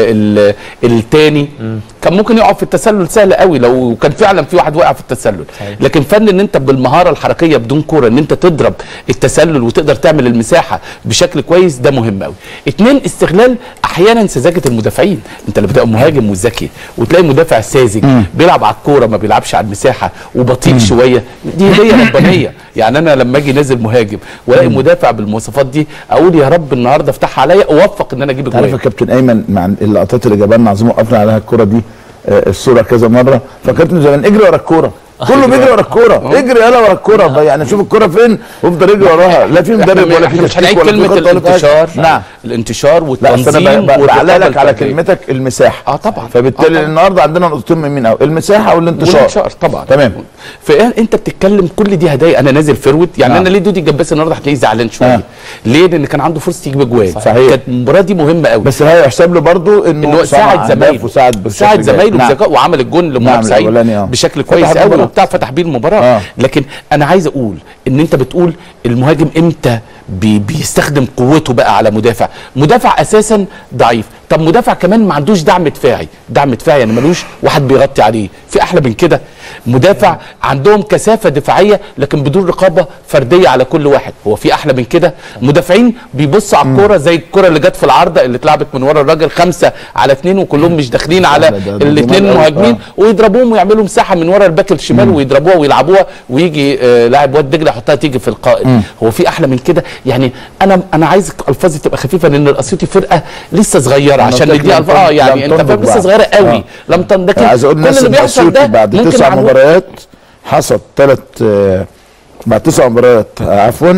الثاني كان ممكن يقع في التسلل سهل قوي لو كان فعلا في واحد واقع في التسلل، صحيح. لكن فن ان انت بالمهاره الحركيه بدون كوره ان انت تضرب التسلل وتقدر تعمل المساحه بشكل كويس، ده مهم قوي. اتنين، استغلال احيانا سذاجه المدافعين. انت اللي بتبقى مهاجم وذكي وتلاقي مدافع ساذج بيلعب على الكوره ما بيلعبش على المساحه وبطيء شويه، دي هديه ربانيه. يعني انا لما اجي نازل مهاجم والاقي مدافع بالمواصفات دي اقول يا رب النهارده افتحها عليا اوفق ان انا اجيب الجول. عارف يا كابتن ايمن مع اللقطات اللي جابها لنا عظيم وقفنا عليها الكوره دي آه الصوره كذا مره، فكرت زمان اجري ورا الكوره، كله بيجري ورا الكوره، اجري يلا ورا الكوره، يعني شوف الكوره فين وافضل اجري وراها. لا في مدرب ولا في تشكيك ولا كلمه الانتشار. نعم الانتشار والتنظيم. بعلق لك على كلمتك المساحه. اه طبعا. فبالتالي آه النهارده عندنا نقطتين مهمين قوي، المساحه والانتشار. والانتشار طبعا. تمام. فانت بتتكلم كل دي هدايا. انا نازل فيرود، يعني آه. انا ليه دودي جباس النهارده هتلاقيه زعلان شويه؟ آه. ليه؟ لان كان عنده فرصه يجيب اجوان. صحيح. كانت المباراه دي مهمه قوي، بس هي يحسب له برضه انه ساعد زمايله وساعد ساعد زمايله بذكاء وعمل الجون لمهاب سعيد بشكل كويس قوي وبتاع فتح بيه المباراه. آه. لكن انا عايز اقول ان انت بتقول المهاجم امتى بي بيستخدم قوته بقى على مدافع، مدافع اساسا ضعيف، طب مدافع كمان ما عندوش دعم دفاعي، دعم دفاعي يعني ملوش واحد بيغطي عليه، في احلى من كده؟ مدافع عندهم كثافه دفاعيه لكن بدون رقابه فرديه على كل واحد، هو في احلى من كده؟ مدافعين بيبصوا على الكوره زي الكوره اللي جت في العارضه اللي اتلعبت من ورا الراجل خمسه على اثنين وكلهم مش داخلين على الاثنين المهاجمين، ويضربوهم ويعملوا مساحه من ورا الباك الشمال ويضربوها ويلعبوها ويجي آه لاعب واد دجله يحطها تيجي في القائم. هو في احلى من كده؟ يعني انا انا عايز الفاظي تبقى خفيفه لان الاسيوطي فرقه لسه صغيره عشان نديها اه يعني انت فاهم لسه صغيره قوي. آه. لم تن لكن عايز اقول كل اللي بيحصل ده بعد تسع مباريات حصل ثلاث آه بعد تسع مباريات آه عفوا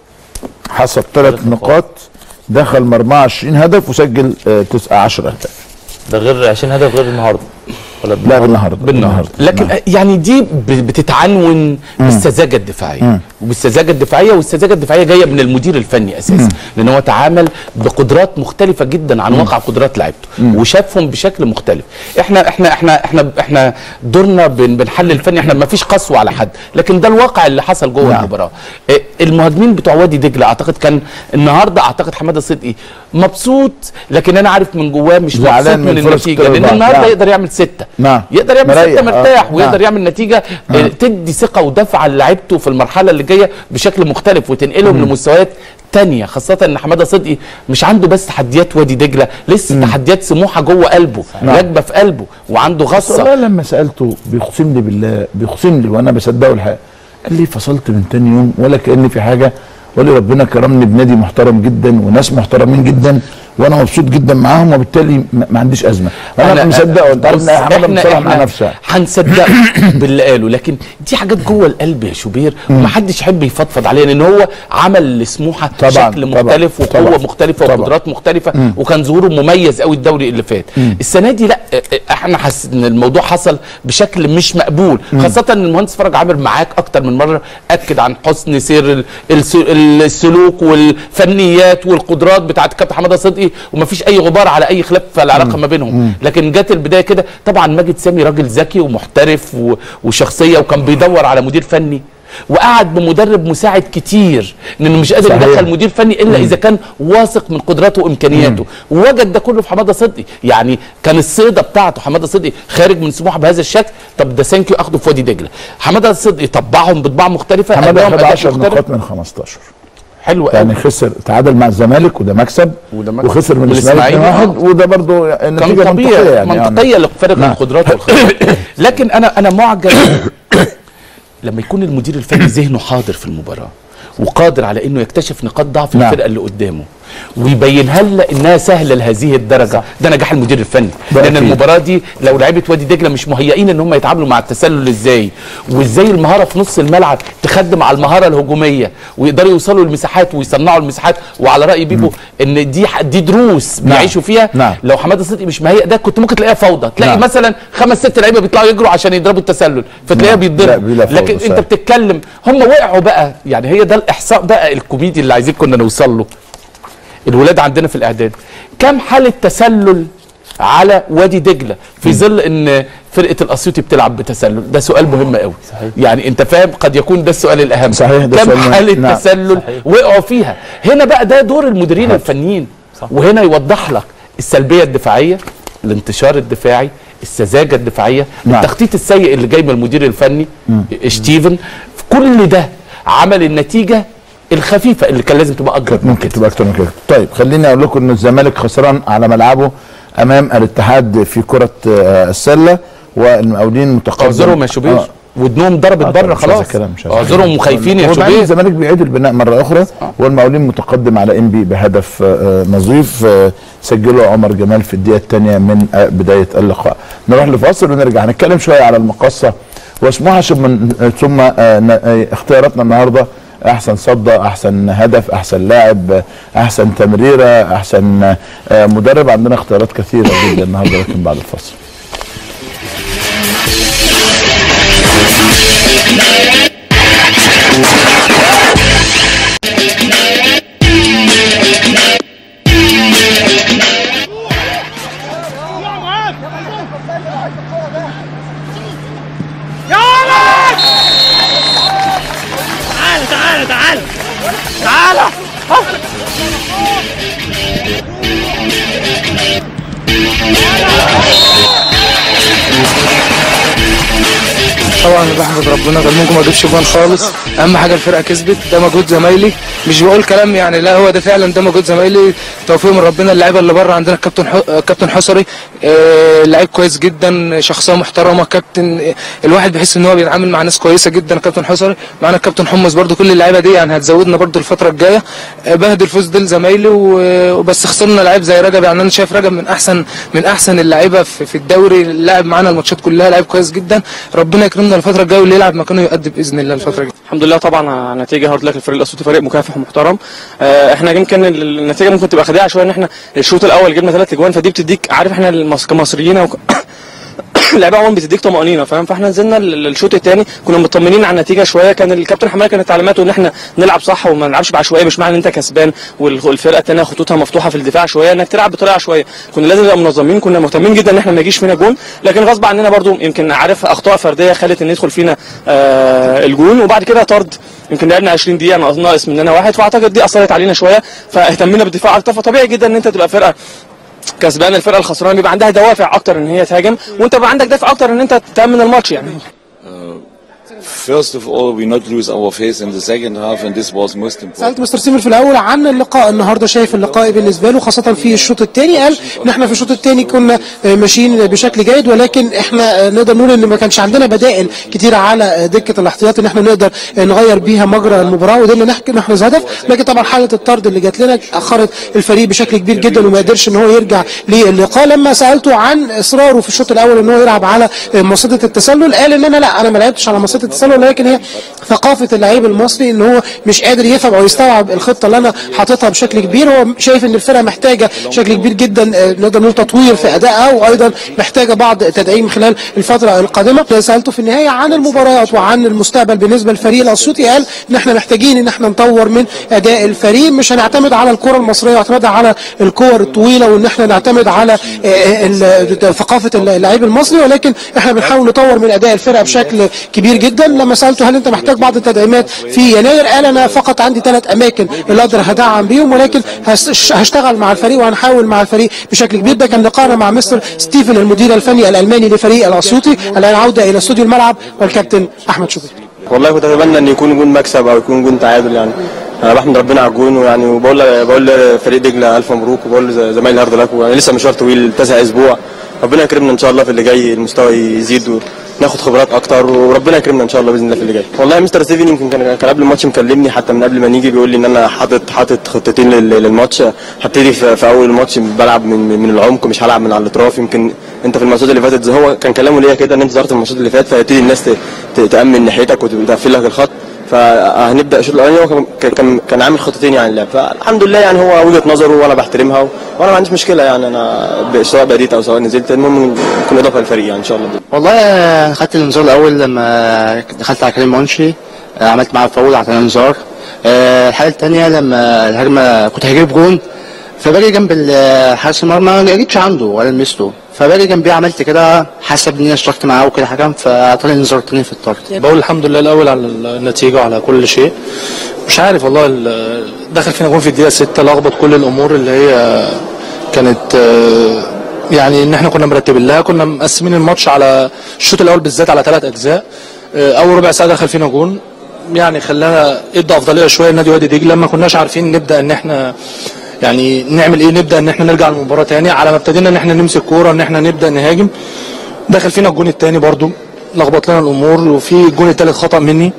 حصل ثلاث نقاط، دخل مرمى عشرين هدف وسجل آه تسعة عشر اهداف. ده غير عشرين هدف غير النهارده ولا لا بالنهارده بالنهارده. لكن نعم. يعني دي بتتعنون بالسذاجه الدفاعيه وبالسذاجه الدفاعيه والسذاجه الدفاعيه جايه من المدير الفني اساسا، لان هو تعامل بقدرات مختلفه جدا عن واقع قدرات لعيبته وشافهم بشكل مختلف. احنا احنا احنا احنا احنا دورنا بنحلل الفني، احنا ما فيش قسوه على حد، لكن ده الواقع اللي حصل جوه نعم. المباراه. المهاجمين بتوع وادي دجله اعتقد كان النهارده اعتقد حماده صدقي مبسوط، لكن انا عارف من جواه مش مبسوط من, من النتيجه، لان النهارده يقدر يعمل سته نعم. يقدر يعمل سته مرتاح آه. ويقدر نعم. يعمل نتيجه آه. تدي ثقه ودفعه لعيبته في المرحله اللي جايه. الجايه بشكل مختلف وتنقلهم مم. لمستويات تانية، خاصة ان حماده صدقي مش عنده بس تحديات وادي دجله، لسه مم. تحديات سموحه جوه قلبه راكبه في قلبه وعنده غصه. والله لما سالته بيقسم لي بالله، بيقسم لي وانا بصدقه الحقيقه، قال لي فصلت من تاني يوم ولا كأن في حاجه، وقال لي ربنا كرمني بنادي محترم جدا وناس محترمين جدا وانا مبسوط جدا معاهم، وبالتالي ما عنديش ازمه. انا مصدقه، انت عارف ان حماده مصالح مع نفسها، هنصدقه باللي قاله، لكن دي حاجات جوه القلب يا شوبير ومحدش يحب يفضفض عليها، لان هو عمل لسموحه بشكل مختلف وقوه مختلفه وقدرات مختلفه مم. وكان ظهوره مميز قوي الدوري اللي فات. مم. السنه دي لا، احنا حاسس ان الموضوع حصل بشكل مش مقبول، مم. خاصه ان المهندس فرج عامر معاك اكتر من مره اكد عن حسن سير السلوك والفنيات والقدرات بتاعت كابتن حماده صدقي، ومفيش اي غبار على اي خلاف في العلاقه ما بينهم. مم. لكن جت البدايه كده. طبعا ماجد سامي راجل ذكي ومحترف وشخصيه، وكان بيدور على مدير فني وقعد بمدرب مساعد كتير، لانه مش قادر يدخل مدير فني الا مم. اذا كان واثق من قدراته وامكانياته، ووجد ده كله في حماده صدقي. يعني كان الصيده بتاعته حماده صدقي خارج من سموحه بهذا الشكل، طب ده ثانك يو اخده في وادي دجله. حماده صدقي طبعهم بطباع مختلفه، حماده خد عشر نقاط من خمستاشر، حلو قوي. يعني خسر، تعادل مع الزمالك وده مكسب، وخسر من الاسماعيلي واحد، وده برضه نتيجه منطقيه يعني منطقيه لفرق القدرات والخبرات. لكن انا انا معجب لما يكون المدير الفني ذهنه حاضر في المباراه وقادر على انه يكتشف نقاط ضعف نعم. الفرقه اللي قدامه ويبينها لها انها سهله لهذه الدرجه. صح. ده نجاح المدير الفني، لان المباراه دي لو لعيبه وادي دجله مش مهيئين ان هم يتعاملوا مع التسلل ازاي، وازاي المهاره في نص الملعب تخدم على المهاره الهجوميه ويقدروا يوصلوا للمساحات ويصنعوا المساحات، وعلى راي بيبو ان دي دي دروس نعم. بيعيشوا فيها. نعم. لو حماده صدقي مش مهيئ ده كنت ممكن تلاقيها فوضى، تلاقي نعم. مثلا خمس ست لعيبه بيطلعوا يجروا عشان يضربوا التسلل فتلاقيها نعم. بيتضرب. لكن انت صحيح. بتتكلم هم وقعوا بقى، يعني هي ده الاحصاء بقى الكوميدي اللي عايزين كنا نوصل له. الولاد عندنا في الاعداد كم حاله تسلل على وادي دجله في ظل ان فرقه الاسيوطي بتلعب بتسلل؟ ده سؤال مهم قوي. صحيح. يعني انت فاهم، قد يكون ده السؤال الاهم. صحيح. ده كم حاله نعم. تسلل صحيح. وقعوا فيها؟ هنا بقى ده دور المديرين صحيح. الفنيين. صح. وهنا يوضح لك السلبيه الدفاعيه، الانتشار الدفاعي، السذاجه الدفاعيه، نعم. التخطيط السيء اللي جاي من المدير الفني ستيفن، في كل ده عمل النتيجه الخفيفه اللي كان لازم تبقى اكبر، ممكن تبقى اكتر من كده. طيب خليني اقول لكم ان الزمالك خسران على ملعبه امام الاتحاد في كره السله، والمقاولين متقدم. اعذرهم يا شوبير، آه. ودنهم ضربت آه بره خلاص. اعذرهم وخايفين يا شوبير. الزمالك بيعيد البناء مره اخرى، آه. والمقاولين متقدم على انبي بهدف آه نظيف آه سجله عمر جمال في الدقيقه الثانيه من آه بدايه اللقاء. نروح لفاصل ونرجع نتكلم شويه على المقصه وسموحه، ثم آه اختياراتنا النهارده: احسن صدى، احسن هدف، احسن لاعب، احسن تمريره، احسن مدرب. عندنا اختيارات كثيره جدا النهارده، لكن بعد الفاصل. تعالى تعالى تعالى طبعا بحمد ربنا، كان ممكن ما اجيبش جوان خالص. اهم حاجه الفرقه كسبت، ده مجهود زمايلي، مش بقول كلام يعني، لا هو ده فعلا ده مجهود زمايلي، توفيق من ربنا. اللعيبه اللي بره عندنا الكابتن كابتن حصري آه لعيب كويس جدا، شخصيه محترمه، كابتن آه الواحد بيحس ان هو بيتعامل مع ناس كويسه جدا. كابتن حصري معانا، الكابتن حمص برده، كل اللعيبه دي يعني هتزودنا برده الفتره الجايه. آه بهدي الفوز ده لزمايلي، وبس خسرنا لعيب زي رجب. يعني انا شايف رجب من احسن من احسن اللعيبه في, في الدوري، لاعب معانا الماتشات كلها، لعيب كويس جدا. ربنا يكرمنا الفتره الجايه واللي يلعب مكانه يؤدي باذن الله الفتره الجايه. الحمد لله طبعا نتيجه هارد لك. الفريق الاسيوطي فريق مكافح ومحترم. آه احنا يمكن النتيجه ممكن تبقى خداعه شويه، ان احنا الشوط الاول جبنا ثلاث اجوان، فدي بتديك، عارف احنا كمصريين او اللعيبه عموما بتديك طمانينه، فاهم؟ فاحنا نزلنا الشوط الثاني كنا مطمنين على النتيجه شويه. كان الكابتن حماده كانت تعليماته ان احنا نلعب صح وما نلعبش بعشوائيه، مش معنى ان انت كسبان والفرقه الثانيه خطوطها مفتوحه في الدفاع شويه انك تلعب بطريقه عشوائيه. كنا لازم نبقى منظمين، كنا مهتمين جدا ان احنا ما يجيش فينا جون، لكن غصب عننا برضو يمكن عارف اخطاء فرديه خلت ان يدخل فينا آه الجون، وبعد كده طرد. يمكن لعبنا عشرين دقيقه ناقص مننا واحد، فاعتقد دي اثرت علينا شويه، فاهتمينا بالدفاع اكتر. فطبيعي جدا ان انت تبقى فرقه كسبان، الفرقه الخسرانه بيبقى عندها دوافع اكتر ان هي تهاجم، وانت بقى عندك دافع اكتر ان انت تامن الماتش يعني. First of all, we not lose our faith in the second half, and this was most important. سألت مستر سيمر في الأول عن اللقاء النهارده، شايف اللقاء بالنسبة له خاصة في الشوط الثاني. قال إن إحنا في الشوط الثاني كنا ماشيين بشكل جيد، ولكن إحنا نقدر نقول إن ما كانش عندنا بدائل كتيرة على دكة الاحتياط إن إحنا نقدر نغير بيها مجرى المباراة، وده اللي نحرز هدف. لكن طبعا حالة الطرد اللي جات لنا أخرت الفريق بشكل كبير جدا وما قدرش إن هو يرجع للقاء. لما سألته عن إصراره في الشوط الأول إن هو يلعب على مصيدة التسلل، قال إن أنا لا أنا ما لعبتش على مصيدة التسلل، ولكن هي ثقافة اللعيب المصري ان هو مش قادر يفهم او يستوعب الخطة اللي انا حاططها بشكل كبير. هو شايف ان الفرقة محتاجة بشكل كبير جدا نقدر نقول تطوير في ادائها، وايضا محتاجة بعض تدعيم خلال الفترة القادمة. سألته في النهاية عن المباريات وعن المستقبل بالنسبة للفريق الاسيوطي، قال ان احنا محتاجين ان احنا نطور من اداء الفريق، مش هنعتمد على الكرة المصرية واعتماد على الكور الطويلة وان احنا نعتمد على ثقافة اللعيب المصري، ولكن احنا بنحاول نطور من اداء الفرقة بشكل كبير جدا. لما سألته هل انت محتاج بعض التدعيمات في يناير، قال انا فقط عندي ثلاث اماكن اللي اقدر هدعم بيهم، ولكن هشتغل مع الفريق وهنحاول مع الفريق بشكل كبير. ده كان لقاءنا مع مستر ستيفن المدير الفني الالماني لفريق الاسيوطي. الان عوده الى استوديو الملعب والكابتن احمد شوبير. والله كنت اتمنى ان يكون جون مكسب او يكون جون تعادل، يعني انا بحمد ربنا على الجون، ويعني وبقول بقول لفريق دجله الف مبروك، وبقول لزمايلي هارد لك، يعني لسه مشوار طويل تسع اسبوع، ربنا يكرمنا ان شاء الله في اللي جاي، المستوى يزيد وناخد خبرات اكتر، وربنا يكرمنا ان شاء الله باذن الله في اللي جاي. والله مستر ستيفن يمكن كان كان قبل الماتش مكلمني حتى من قبل ما نيجي، بيقول لي ان انا حاطط حاطط خطتين للماتش. هبتدي في, في اول الماتش بلعب من من العمق، مش هلعب من على الاطراف. يمكن انت في الماتشات اللي فاتت هو كان كلامه ليا كده ان انت ظهرت في الماتشات اللي فاتت، فهتبتدي الناس تامن ناحيتك وتقفل لك الخط، فهنبدا الشوط الاولاني. هو كان كان عامل خطتين يعني اللعب، فالحمد لله يعني هو وجهه نظره وانا بحترمها، وانا ما عنديش مشكله يعني، انا سواء بديت او سواء نزلت المهم يكون اضافه للفريق يعني ان شاء الله. والله خدت الانذار الاول لما دخلت على كريم منشي، عملت معاه فاول على الانذار. الحاله الثانيه لما الهجمه كنت هجيب جون، فباجي جنب حارس المرمى ما جيتش عنده ولا لمسته، فباجي جنبيه عملت كده، حسب ان انا اشتركت معاه وكده حكم، فطلع انذار تاني في الطرد. بقول الحمد لله الاول على النتيجه وعلى كل شيء. مش عارف والله دخل فينا جون في الدقيقه ستة لخبط كل الامور اللي هي كانت، يعني ان احنا كنا مرتبين لها، كنا مقسمين الماتش على الشوط الاول بالذات على ثلاث اجزاء. اول ربع ساعه دخل فينا جون، يعني خلانا ادى افضليه شويه لنادي وادي دجله، ما كناش عارفين نبدا ان احنا يعني نعمل ايه، نبدا ان احنا نرجع المباراه تاني. على ما ابتدينا ان احنا نمسك كوره ان احنا نبدا نهاجم، دخل فينا الجون الثاني برضو لخبط لنا الامور، وفي الجون الثالث خطا مني،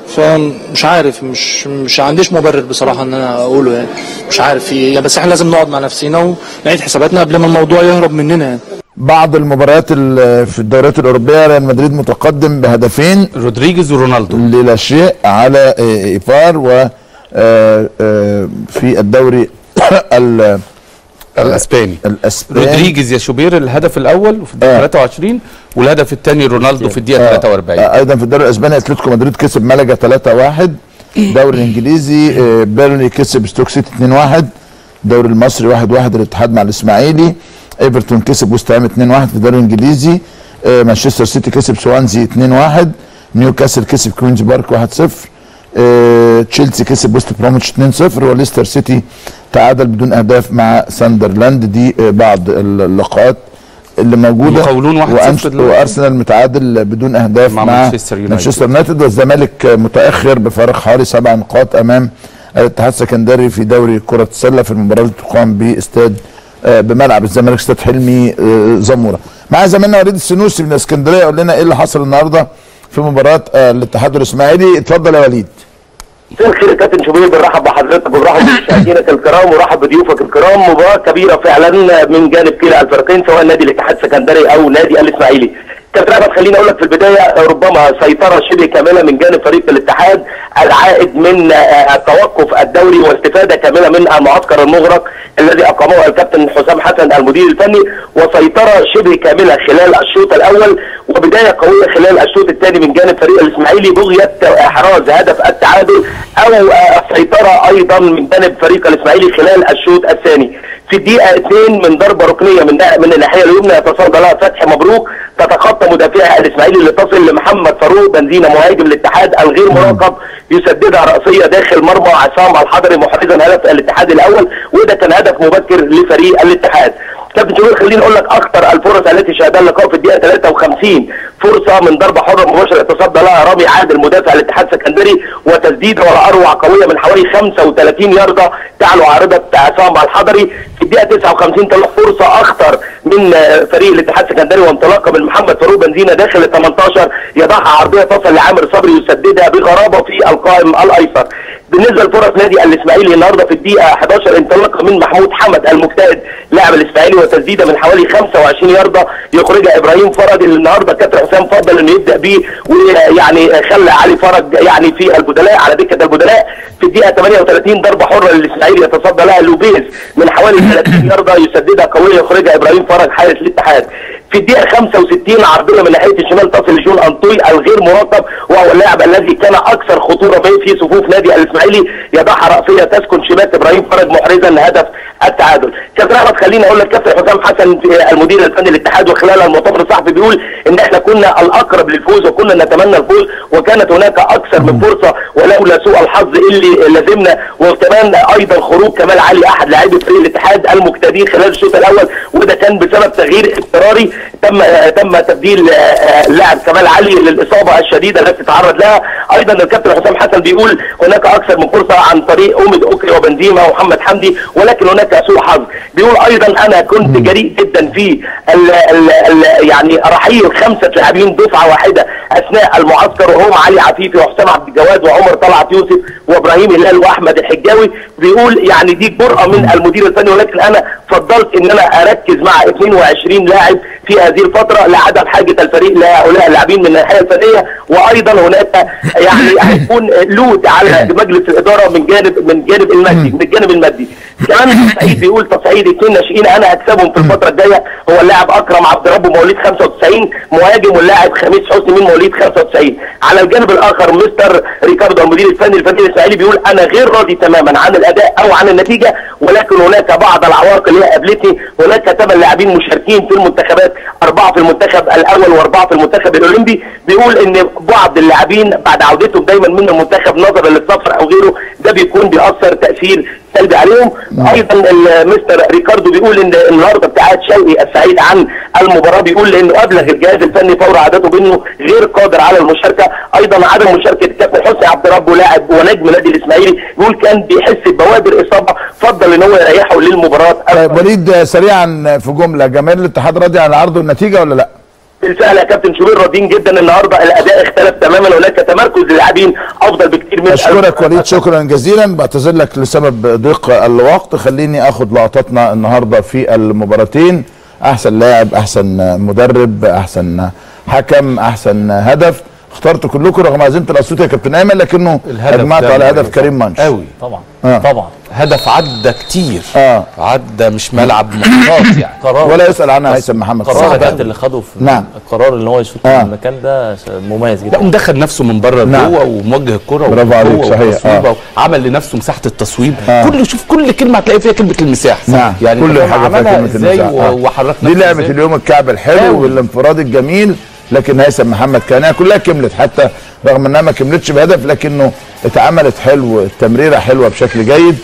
فمش عارف مش مش عنديش مبرر بصراحه ان انا اقوله يعني، مش عارف في ايه، بس احنا لازم نقعد مع نفسنا ونعيد حساباتنا قبل ما الموضوع يهرب مننا يعني. بعض المباريات في الدوريات الاوروبيه ريال مدريد متقدم بهدفين، رودريجيز ورونالدو لا شيء على ايفار، و في الدوري الاسباني الاسباني رودريجيز يا شوبير الهدف الاول في الدقيقه ثلاثة وعشرين، والهدف الثاني رونالدو في الدقيقه ثلاثة وأربعين. آه ايضا في الدوري الاسباني اتلتيكو مدريد كسب ملقا ثلاثة واحد، الدوري الانجليزي آه بيرلي كسب ستوك سيتي اثنين واحد، الدوري المصري واحد واحد الاتحاد مع الاسماعيلي، ايفرتون كسب وست هام اثنين واحد في الدوري الانجليزي، آه مانشستر سيتي كسب سوانزي اثنين واحد، نيوكاسل كسب كوينز بارك واحد صفر، آه، تشيلسي كسب وست بروميتش اثنين صفر، وليستر سيتي تعادل بدون اهداف مع ساندرلاند. دي آه بعض اللقاءات اللي موجوده. مقاولون واحد صفر وارسنال متعادل بدون اهداف مع, مع مانشستر يونايتد، والزمالك متاخر بفارق حوالي سبع نقاط امام الاتحاد السكندري في دوري كره السله في المباراه اللي تقام باستاد آه بملعب الزمالك استاد حلمي آه زموره. مع زميلنا وليد السنوسي من اسكندريه يقول لنا ايه اللي حصل النهارده في مباراه آه الاتحاد والاسماعيلي. اتفضل يا وليد. مساء الخير يا كابتن شوبير، بنرحب بحضرتك وبنرحب بمشاهدينك الكرام ورحب بضيوفك الكرام. مباراه كبيره فعلا من جانب كلا الفريقين سواء نادي الاتحاد السكندري او نادي الاسماعيلي. كابتن احمد خليني اقول لك في البدايه ربما سيطره شبه كامله من جانب فريق الاتحاد العائد من التوقف الدوري واستفاده كامله من المعسكر المغلق الذي اقامه الكابتن حسام حسن المدير الفني، وسيطره شبه كامله خلال الشوط الاول وبدايه قويه خلال الشوط الثاني من جانب فريق الاسماعيلي بغيه احراز هدف التعادل او السيطره ايضا من جانب فريق الاسماعيلي خلال الشوط الثاني. في الدقيقه اثنين من ضربه ركنيه من من الناحيه اليمنى يتصدى لها فتحي مبروك، تتخطى مدافع الاسماعيلي لتصل لمحمد فاروق بنزينه مهاجم الاتحاد الغير مراقب يسددها رأسية داخل مرمى عصام الحضري محرزا هدف الاتحاد الاول، وده كان هدف مبكر لفريق الاتحاد. كابتن شوبير خليني اقول لك اكثر الفرص التي شهدها اللقاء في الدقيقه ثلاثة وخمسين، فرصه من ضربه حره مباشره يتصدى لها رامي عادل مدافع الاتحاد السكندري، وتسديده ولا اروع قويه من حوالي خمسة وثلاثين يارده تعلو عارضه عصام الحضري. في الدقيقه تسعة وخمسين طلع فرصه اخطر من فريق الاتحاد السكندري وانطلاقه من محمد فاروق بنزينه داخل ال ثمانية عشر، يضعها عرضيه تصل لعامر صبري يسددها بغرابه في القائم الايسر. بالنسبه لفرص نادي الاسماعيلي النهارده في الدقيقه أحد عشر انطلاقه من محمود حمد المجتهد لاعب الاسماعيلي وتسديده من حوالي خمسة وعشرين يارده يخرجها ابراهيم فرج، اللي النهارده كابتن حسام فضل انه يبدا بيه ويعني خلى علي فرج يعني في البدلاء على دكه البدلاء. في الدقيقه ثمانية وثلاثين ضربه حره للاسماعيلي يتصدى لها لوبيز من حوالي ثلاثين يارده يسددها قويه يخرجها ابراهيم فرج حارس الاتحاد. في الدقيقه خمسة وستين عرضيه من ناحيه الشمال تصل لجون انطوي الغير مراقب، وهو اللاعب الذي كان اكثر خطوره في صفوف نادي الاسماعيلي، يضعها راسيه تسكن شباك ابراهيم فرج محرزا هدف التعادل. كابتن احمد خليني اقول لك كابتن حسام حسن المدير الفني للاتحاد وخلال المؤتمر الصحفي بيقول ان احنا كنا الاقرب للفوز وكنا نتمنى الفوز، وكانت هناك اكثر من فرصه ولولا سوء الحظ اللي لازمنا، وكمان ايضا خروج كمال علي احد لاعبي فريق الاتحاد المجتهدين خلال الشوط الاول، وده كان بسبب تغيير اضطراري تم تم تبديل اللاعب كمال علي للاصابه الشديده التي تعرض لها. ايضا الكابتن حسام حسن بيقول هناك اكثر من فرصه عن طريق اوميد اوكري وبنزيما ومحمد حمدي، ولكن هناك سوء حظ. بيقول ايضا انا كنت جريء جدا في ال ال ال يعني رحيل خمسه لاعبين دفعه واحده اثناء المعسكر، وهم علي عفيفي وحسام عبد الجواد وعمر طلعت يوسف وابراهيم هلال واحمد الحجاوي. بيقول يعني دي جرأه من المدير الفني، ولكن انا فضلت ان انا اركز مع اثنين وعشرين لاعب في هذه الفتره لعدم حاجه الفريق لهؤلاء اللاعبين من الناحيه الفنيه، وايضا هناك يعني هيكون لود على مجلس الاداره من جانب من جانب المادي من الجانب المادي. كمان سعيد بيقول تصعيد اثنين ناشئين انا هكسبهم في الفتره الجايه، هو اللاعب اكرم عبد ربه مواليد خمسة وتسعين مهاجم، واللاعب خميس حسني من مواليد خمسة وتسعين. على الجانب الاخر مستر ريكاردو المدير الفني للفريق الاسماعيلي بيقول انا غير راضي تماما عن الاداء او عن النتيجه، ولكن هناك بعض العوائق اللي قابلتني. هناك ثمان لاعبين مشاركين في المنتخبات، اربعه في المنتخب الاول واربعه في المنتخب الاولمبي. بيقول ان بعض اللاعبين بعد عودتهم دايما من المنتخب نظرا للسفر او غيره ده بيكون بيأثر تاثير سلبي عليهم. ايضا مستر ريكاردو بيقول ان النهارده ابتعاد شوقي السعيد عن المباراه، بيقول انه ابلغ الجهاز الفني فور عادته بانه غير قادر على المشاركه. ايضا عدم مشاركه الكابتن حسني عبد ربه لاعب ونجم نادي الاسماعيلي، بيقول كان بيحس ببوادر اصابه، فضل ان هو يريحه للمباراه. طيب وليد سريعا في جمله، جماهير الاتحاد راضي عن العرض والنتيجه ولا لا؟ بالفعل يا كابتن شوبير راضيين جدا. النهارده الاداء اختلف تماما، هناك تمركز للاعبين افضل بكتير من اشكرك وليد شكرا جزيلا، بعتذر لك لسبب ضيق الوقت. خليني اخد لقطاتنا النهارده في المباراتين، احسن لاعب، احسن مدرب، احسن حكم، احسن هدف. اخترت كلكم رغم عزيمه الاسيوطي يا كابتن ايمن، لكنه اجمعتوا على هدف كريم منش قوي طبعا. آه. طبعا هدف عدى كتير، اه عدى مش ملعب مخطط يعني قرار ولا يسال عنها هيثم محمد قرار الوقت اللي خده في نعم. القرار ان هو يشوط آه. في المكان ده مميز جدا. لا ومدخل نفسه من بره نعم. لجوه وموجه الكره برافو عليك صحيح. آه. عمل لنفسه مساحه التصويب. آه. كل شوف كل كلمه هتلاقي فيها كلمه المساحه. نعم يعني كل حاجه فيها كلمه المساحه. آه. وحركنا دي لعبه اليوم، الكعب الحلو والانفراد الجميل، لكن هيثم محمد كان كلها كملت، حتى رغم انها ما كملتش بهدف لكنه اتعملت حلو، التمريره حلوه بشكل جيد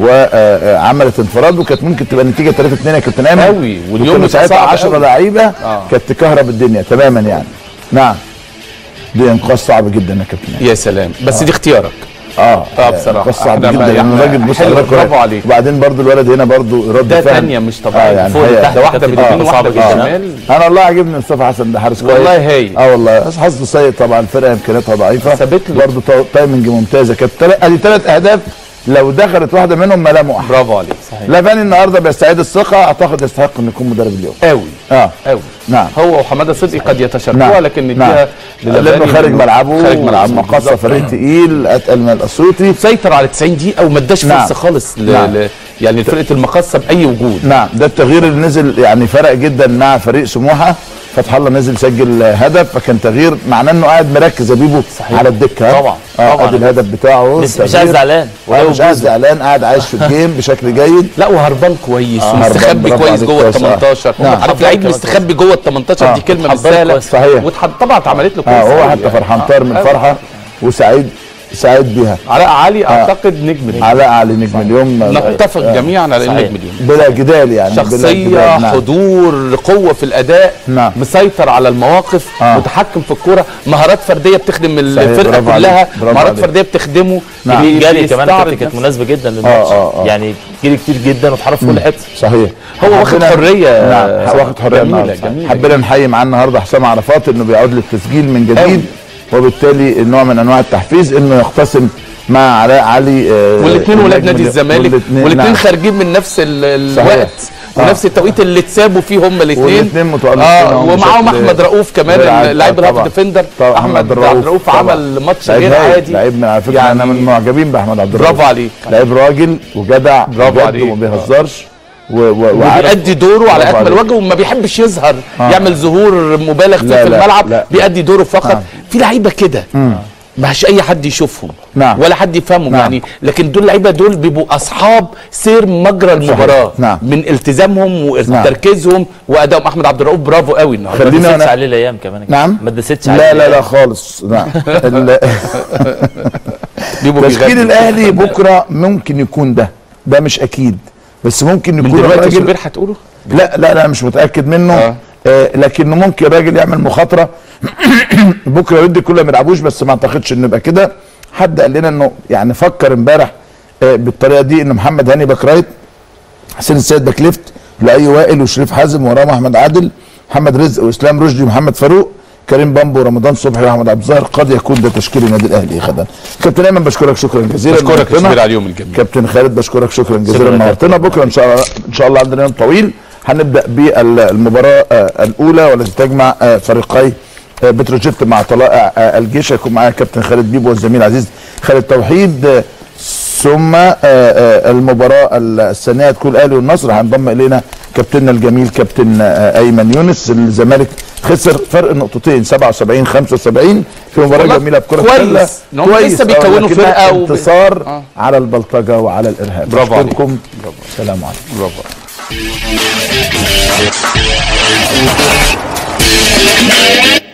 وعملت انفراد، وكانت ممكن تبقى النتيجه ثلاثة اثنين يا كابتن ايمن قوي، واليوم ساعتها عشرة لعيبه آه. كانت تكهرب الدنيا تماما يعني. نعم دي انقاذ صعب جدا يا كابتن ايمن. يا سلام، بس آه. دي اختيارك. اه اه بصراحه انقاذ صعب جدا يعني الراجل بص برافو عليك. وبعدين برضو الولد هنا برضو رد ده فعل ثانيه مش طبيعيه. آه يعني ده واحده باليمين وواحده بالشمال. انا والله عاجبني مصطفى حسن، ده حارس كويس والله هايل. اه والله بس حظه سيء طبعا، الفرقه امكانياتها ضعيفه، ثابت له برضو تايمنج ممتازه. كانت ادي ثلاث اهداف لو دخلت واحده منهم ما لاموا احد. برافو عليك صحيح. لافاني النهارده بيستعيد الثقه، اعتقد يستحق انه يكون مدرب اليوم قوي اه قوي. نعم هو وحماده صدقي قد يتشاركوها نعم. لكن نديها نعم. لانه خارج ملعبه، خارج ملعبه مقصه فريق تقيل اتقل من الاسيوطي، سيطر على تسعين دقيقه وما اداش نعم. فرصه خالص ل... نعم. ل... يعني فرقه المقصه باي وجود. نعم ده التغيير اللي نزل يعني فرق جدا مع فريق سموحه. فتح الله نزل سجل هدف، فكان تغيير معناه انه قاعد مركز يا بيبو على الدكه. طبعا اه ادي الهدف بتاعه، مش مش قاعد زعلان مش قاعد زعلان، قاعد عايش في الجيم بشكل جيد. لا وهربان كويس آه ومستخبي كويس جوه ال تمنتاشر. نعم. عارف لعيب مستخبي جوه ال تمنتاشر آه. دي كلمه مش سهله صحيح. طبعا اتعملت له كويس اه هو حتى فرحان طار من فرحه. وسعيد سعيد بيها. علاء علي اعتقد نجم اليوم. علاء علي نجم اليوم. نتفق آه جميعا على انه نجم اليوم بلا جدال يعني. شخصيه بلا جدال. حضور، قوه في الاداء، نعم. مسيطر على المواقف، آه. متحكم في الكوره، مهارات فرديه بتخدم الفرقه كلها، مهارات فرديه بتخدمه. نعم. الجري كمان كانت مناسبه جدا للماتش، آه آه. يعني جري كتير جدا واتحرك في كل حته. صحيح. هو واخد حريه. نعم واخد حريه جميله جميله. حبينا نحيي معاه النهارده حسام عرفات انه بيعود للتسجيل من جديد أوي. وبالتالي نوع من انواع التحفيز انه يختصم مع علاء علي. آه والاثنين ولاد نادي الزمالك، والاثنين نعم. خارجين من نفس الوقت ونفس التوقيت اللي اتسابوا فيه هم الاثنين. والاثنين متألقين. اه ومعاهم احمد رؤوف كمان اللاعب الهاف ديفندر. احمد رؤوف عمل ماتش غير عادي. لعيب على فكره يعني انا من معجبين باحمد عبد الرؤوف. برافو عليك. لعيب راجل وجدع برافو عليك وما بيهزرش وبيأدي دوره على اكمل وجه وما بيحبش يظهر آه. يعمل ظهور مبالغ فيه في الملعب. لا. بيأدي دوره فقط. آه. في لعيبه كده مش اي حد يشوفهم نعم. ولا حد يفهمهم. نعم. يعني لكن دول اللعيبه دول بيبقوا اصحاب سير مجرى المباراه. نعم. من التزامهم وتركيزهم نعم. وادائهم. احمد عبد الرؤوف برافو قوي النهارده. ما دستش عليه الايام كمان. نعم ما دستش عليه. لا لا لا خالص. نعم تشكيل الاهلي بكره ممكن يكون ده ده مش اكيد بس ممكن يكون دلوقتي شوبير هتقوله؟ لا لا لا مش متاكد منه. آه. آه لكنه ممكن راجل يعمل مخاطره بكره يدي كله ما يلعبوش بس ما اعتقدش انه يبقى كده. حد قال لنا انه يعني فكر امبارح آه بالطريقه دي ان محمد هاني باك رايت، حسين السيد باك ليفت، لؤي وائل وشريف حازم وراهم احمد عادل، محمد رزق واسلام رشدي ومحمد فاروق، كريم بامبو ورمضان صبحي واحمد عبد الظاهر. قد يكون ده تشكيل النادي الاهلي غدا. كابتن ايمن بشكرك شكرا جزيلا. بشكرك يا شبير على اليوم الجميل. كابتن خالد بشكرك شكرا جزيلا نورتنا. بكره ان شاء الله ان شاء الله عندنا يوم طويل هنبدا بالمباراه الاولى والتي تجمع فريقي بتروجيت مع طلائع الجيش. هيكون معايا كابتن خالد بيبو والزميل العزيز خالد توحيد. ثم المباراه الثانيه تكون الاهلي والنصر. هينضم الينا كابتننا الجميل كابتن ايمن يونس. الزمالك خسر فرق نقطتين سبعة وسبعين خمسة وسبعين في مباراه جميله بكره كويس كويس لسه بيكونوا فرقه انتصار آه. على البلطجه وعلى الارهاب. برافو عليكم. سلام عليكم. برافو. Thank you.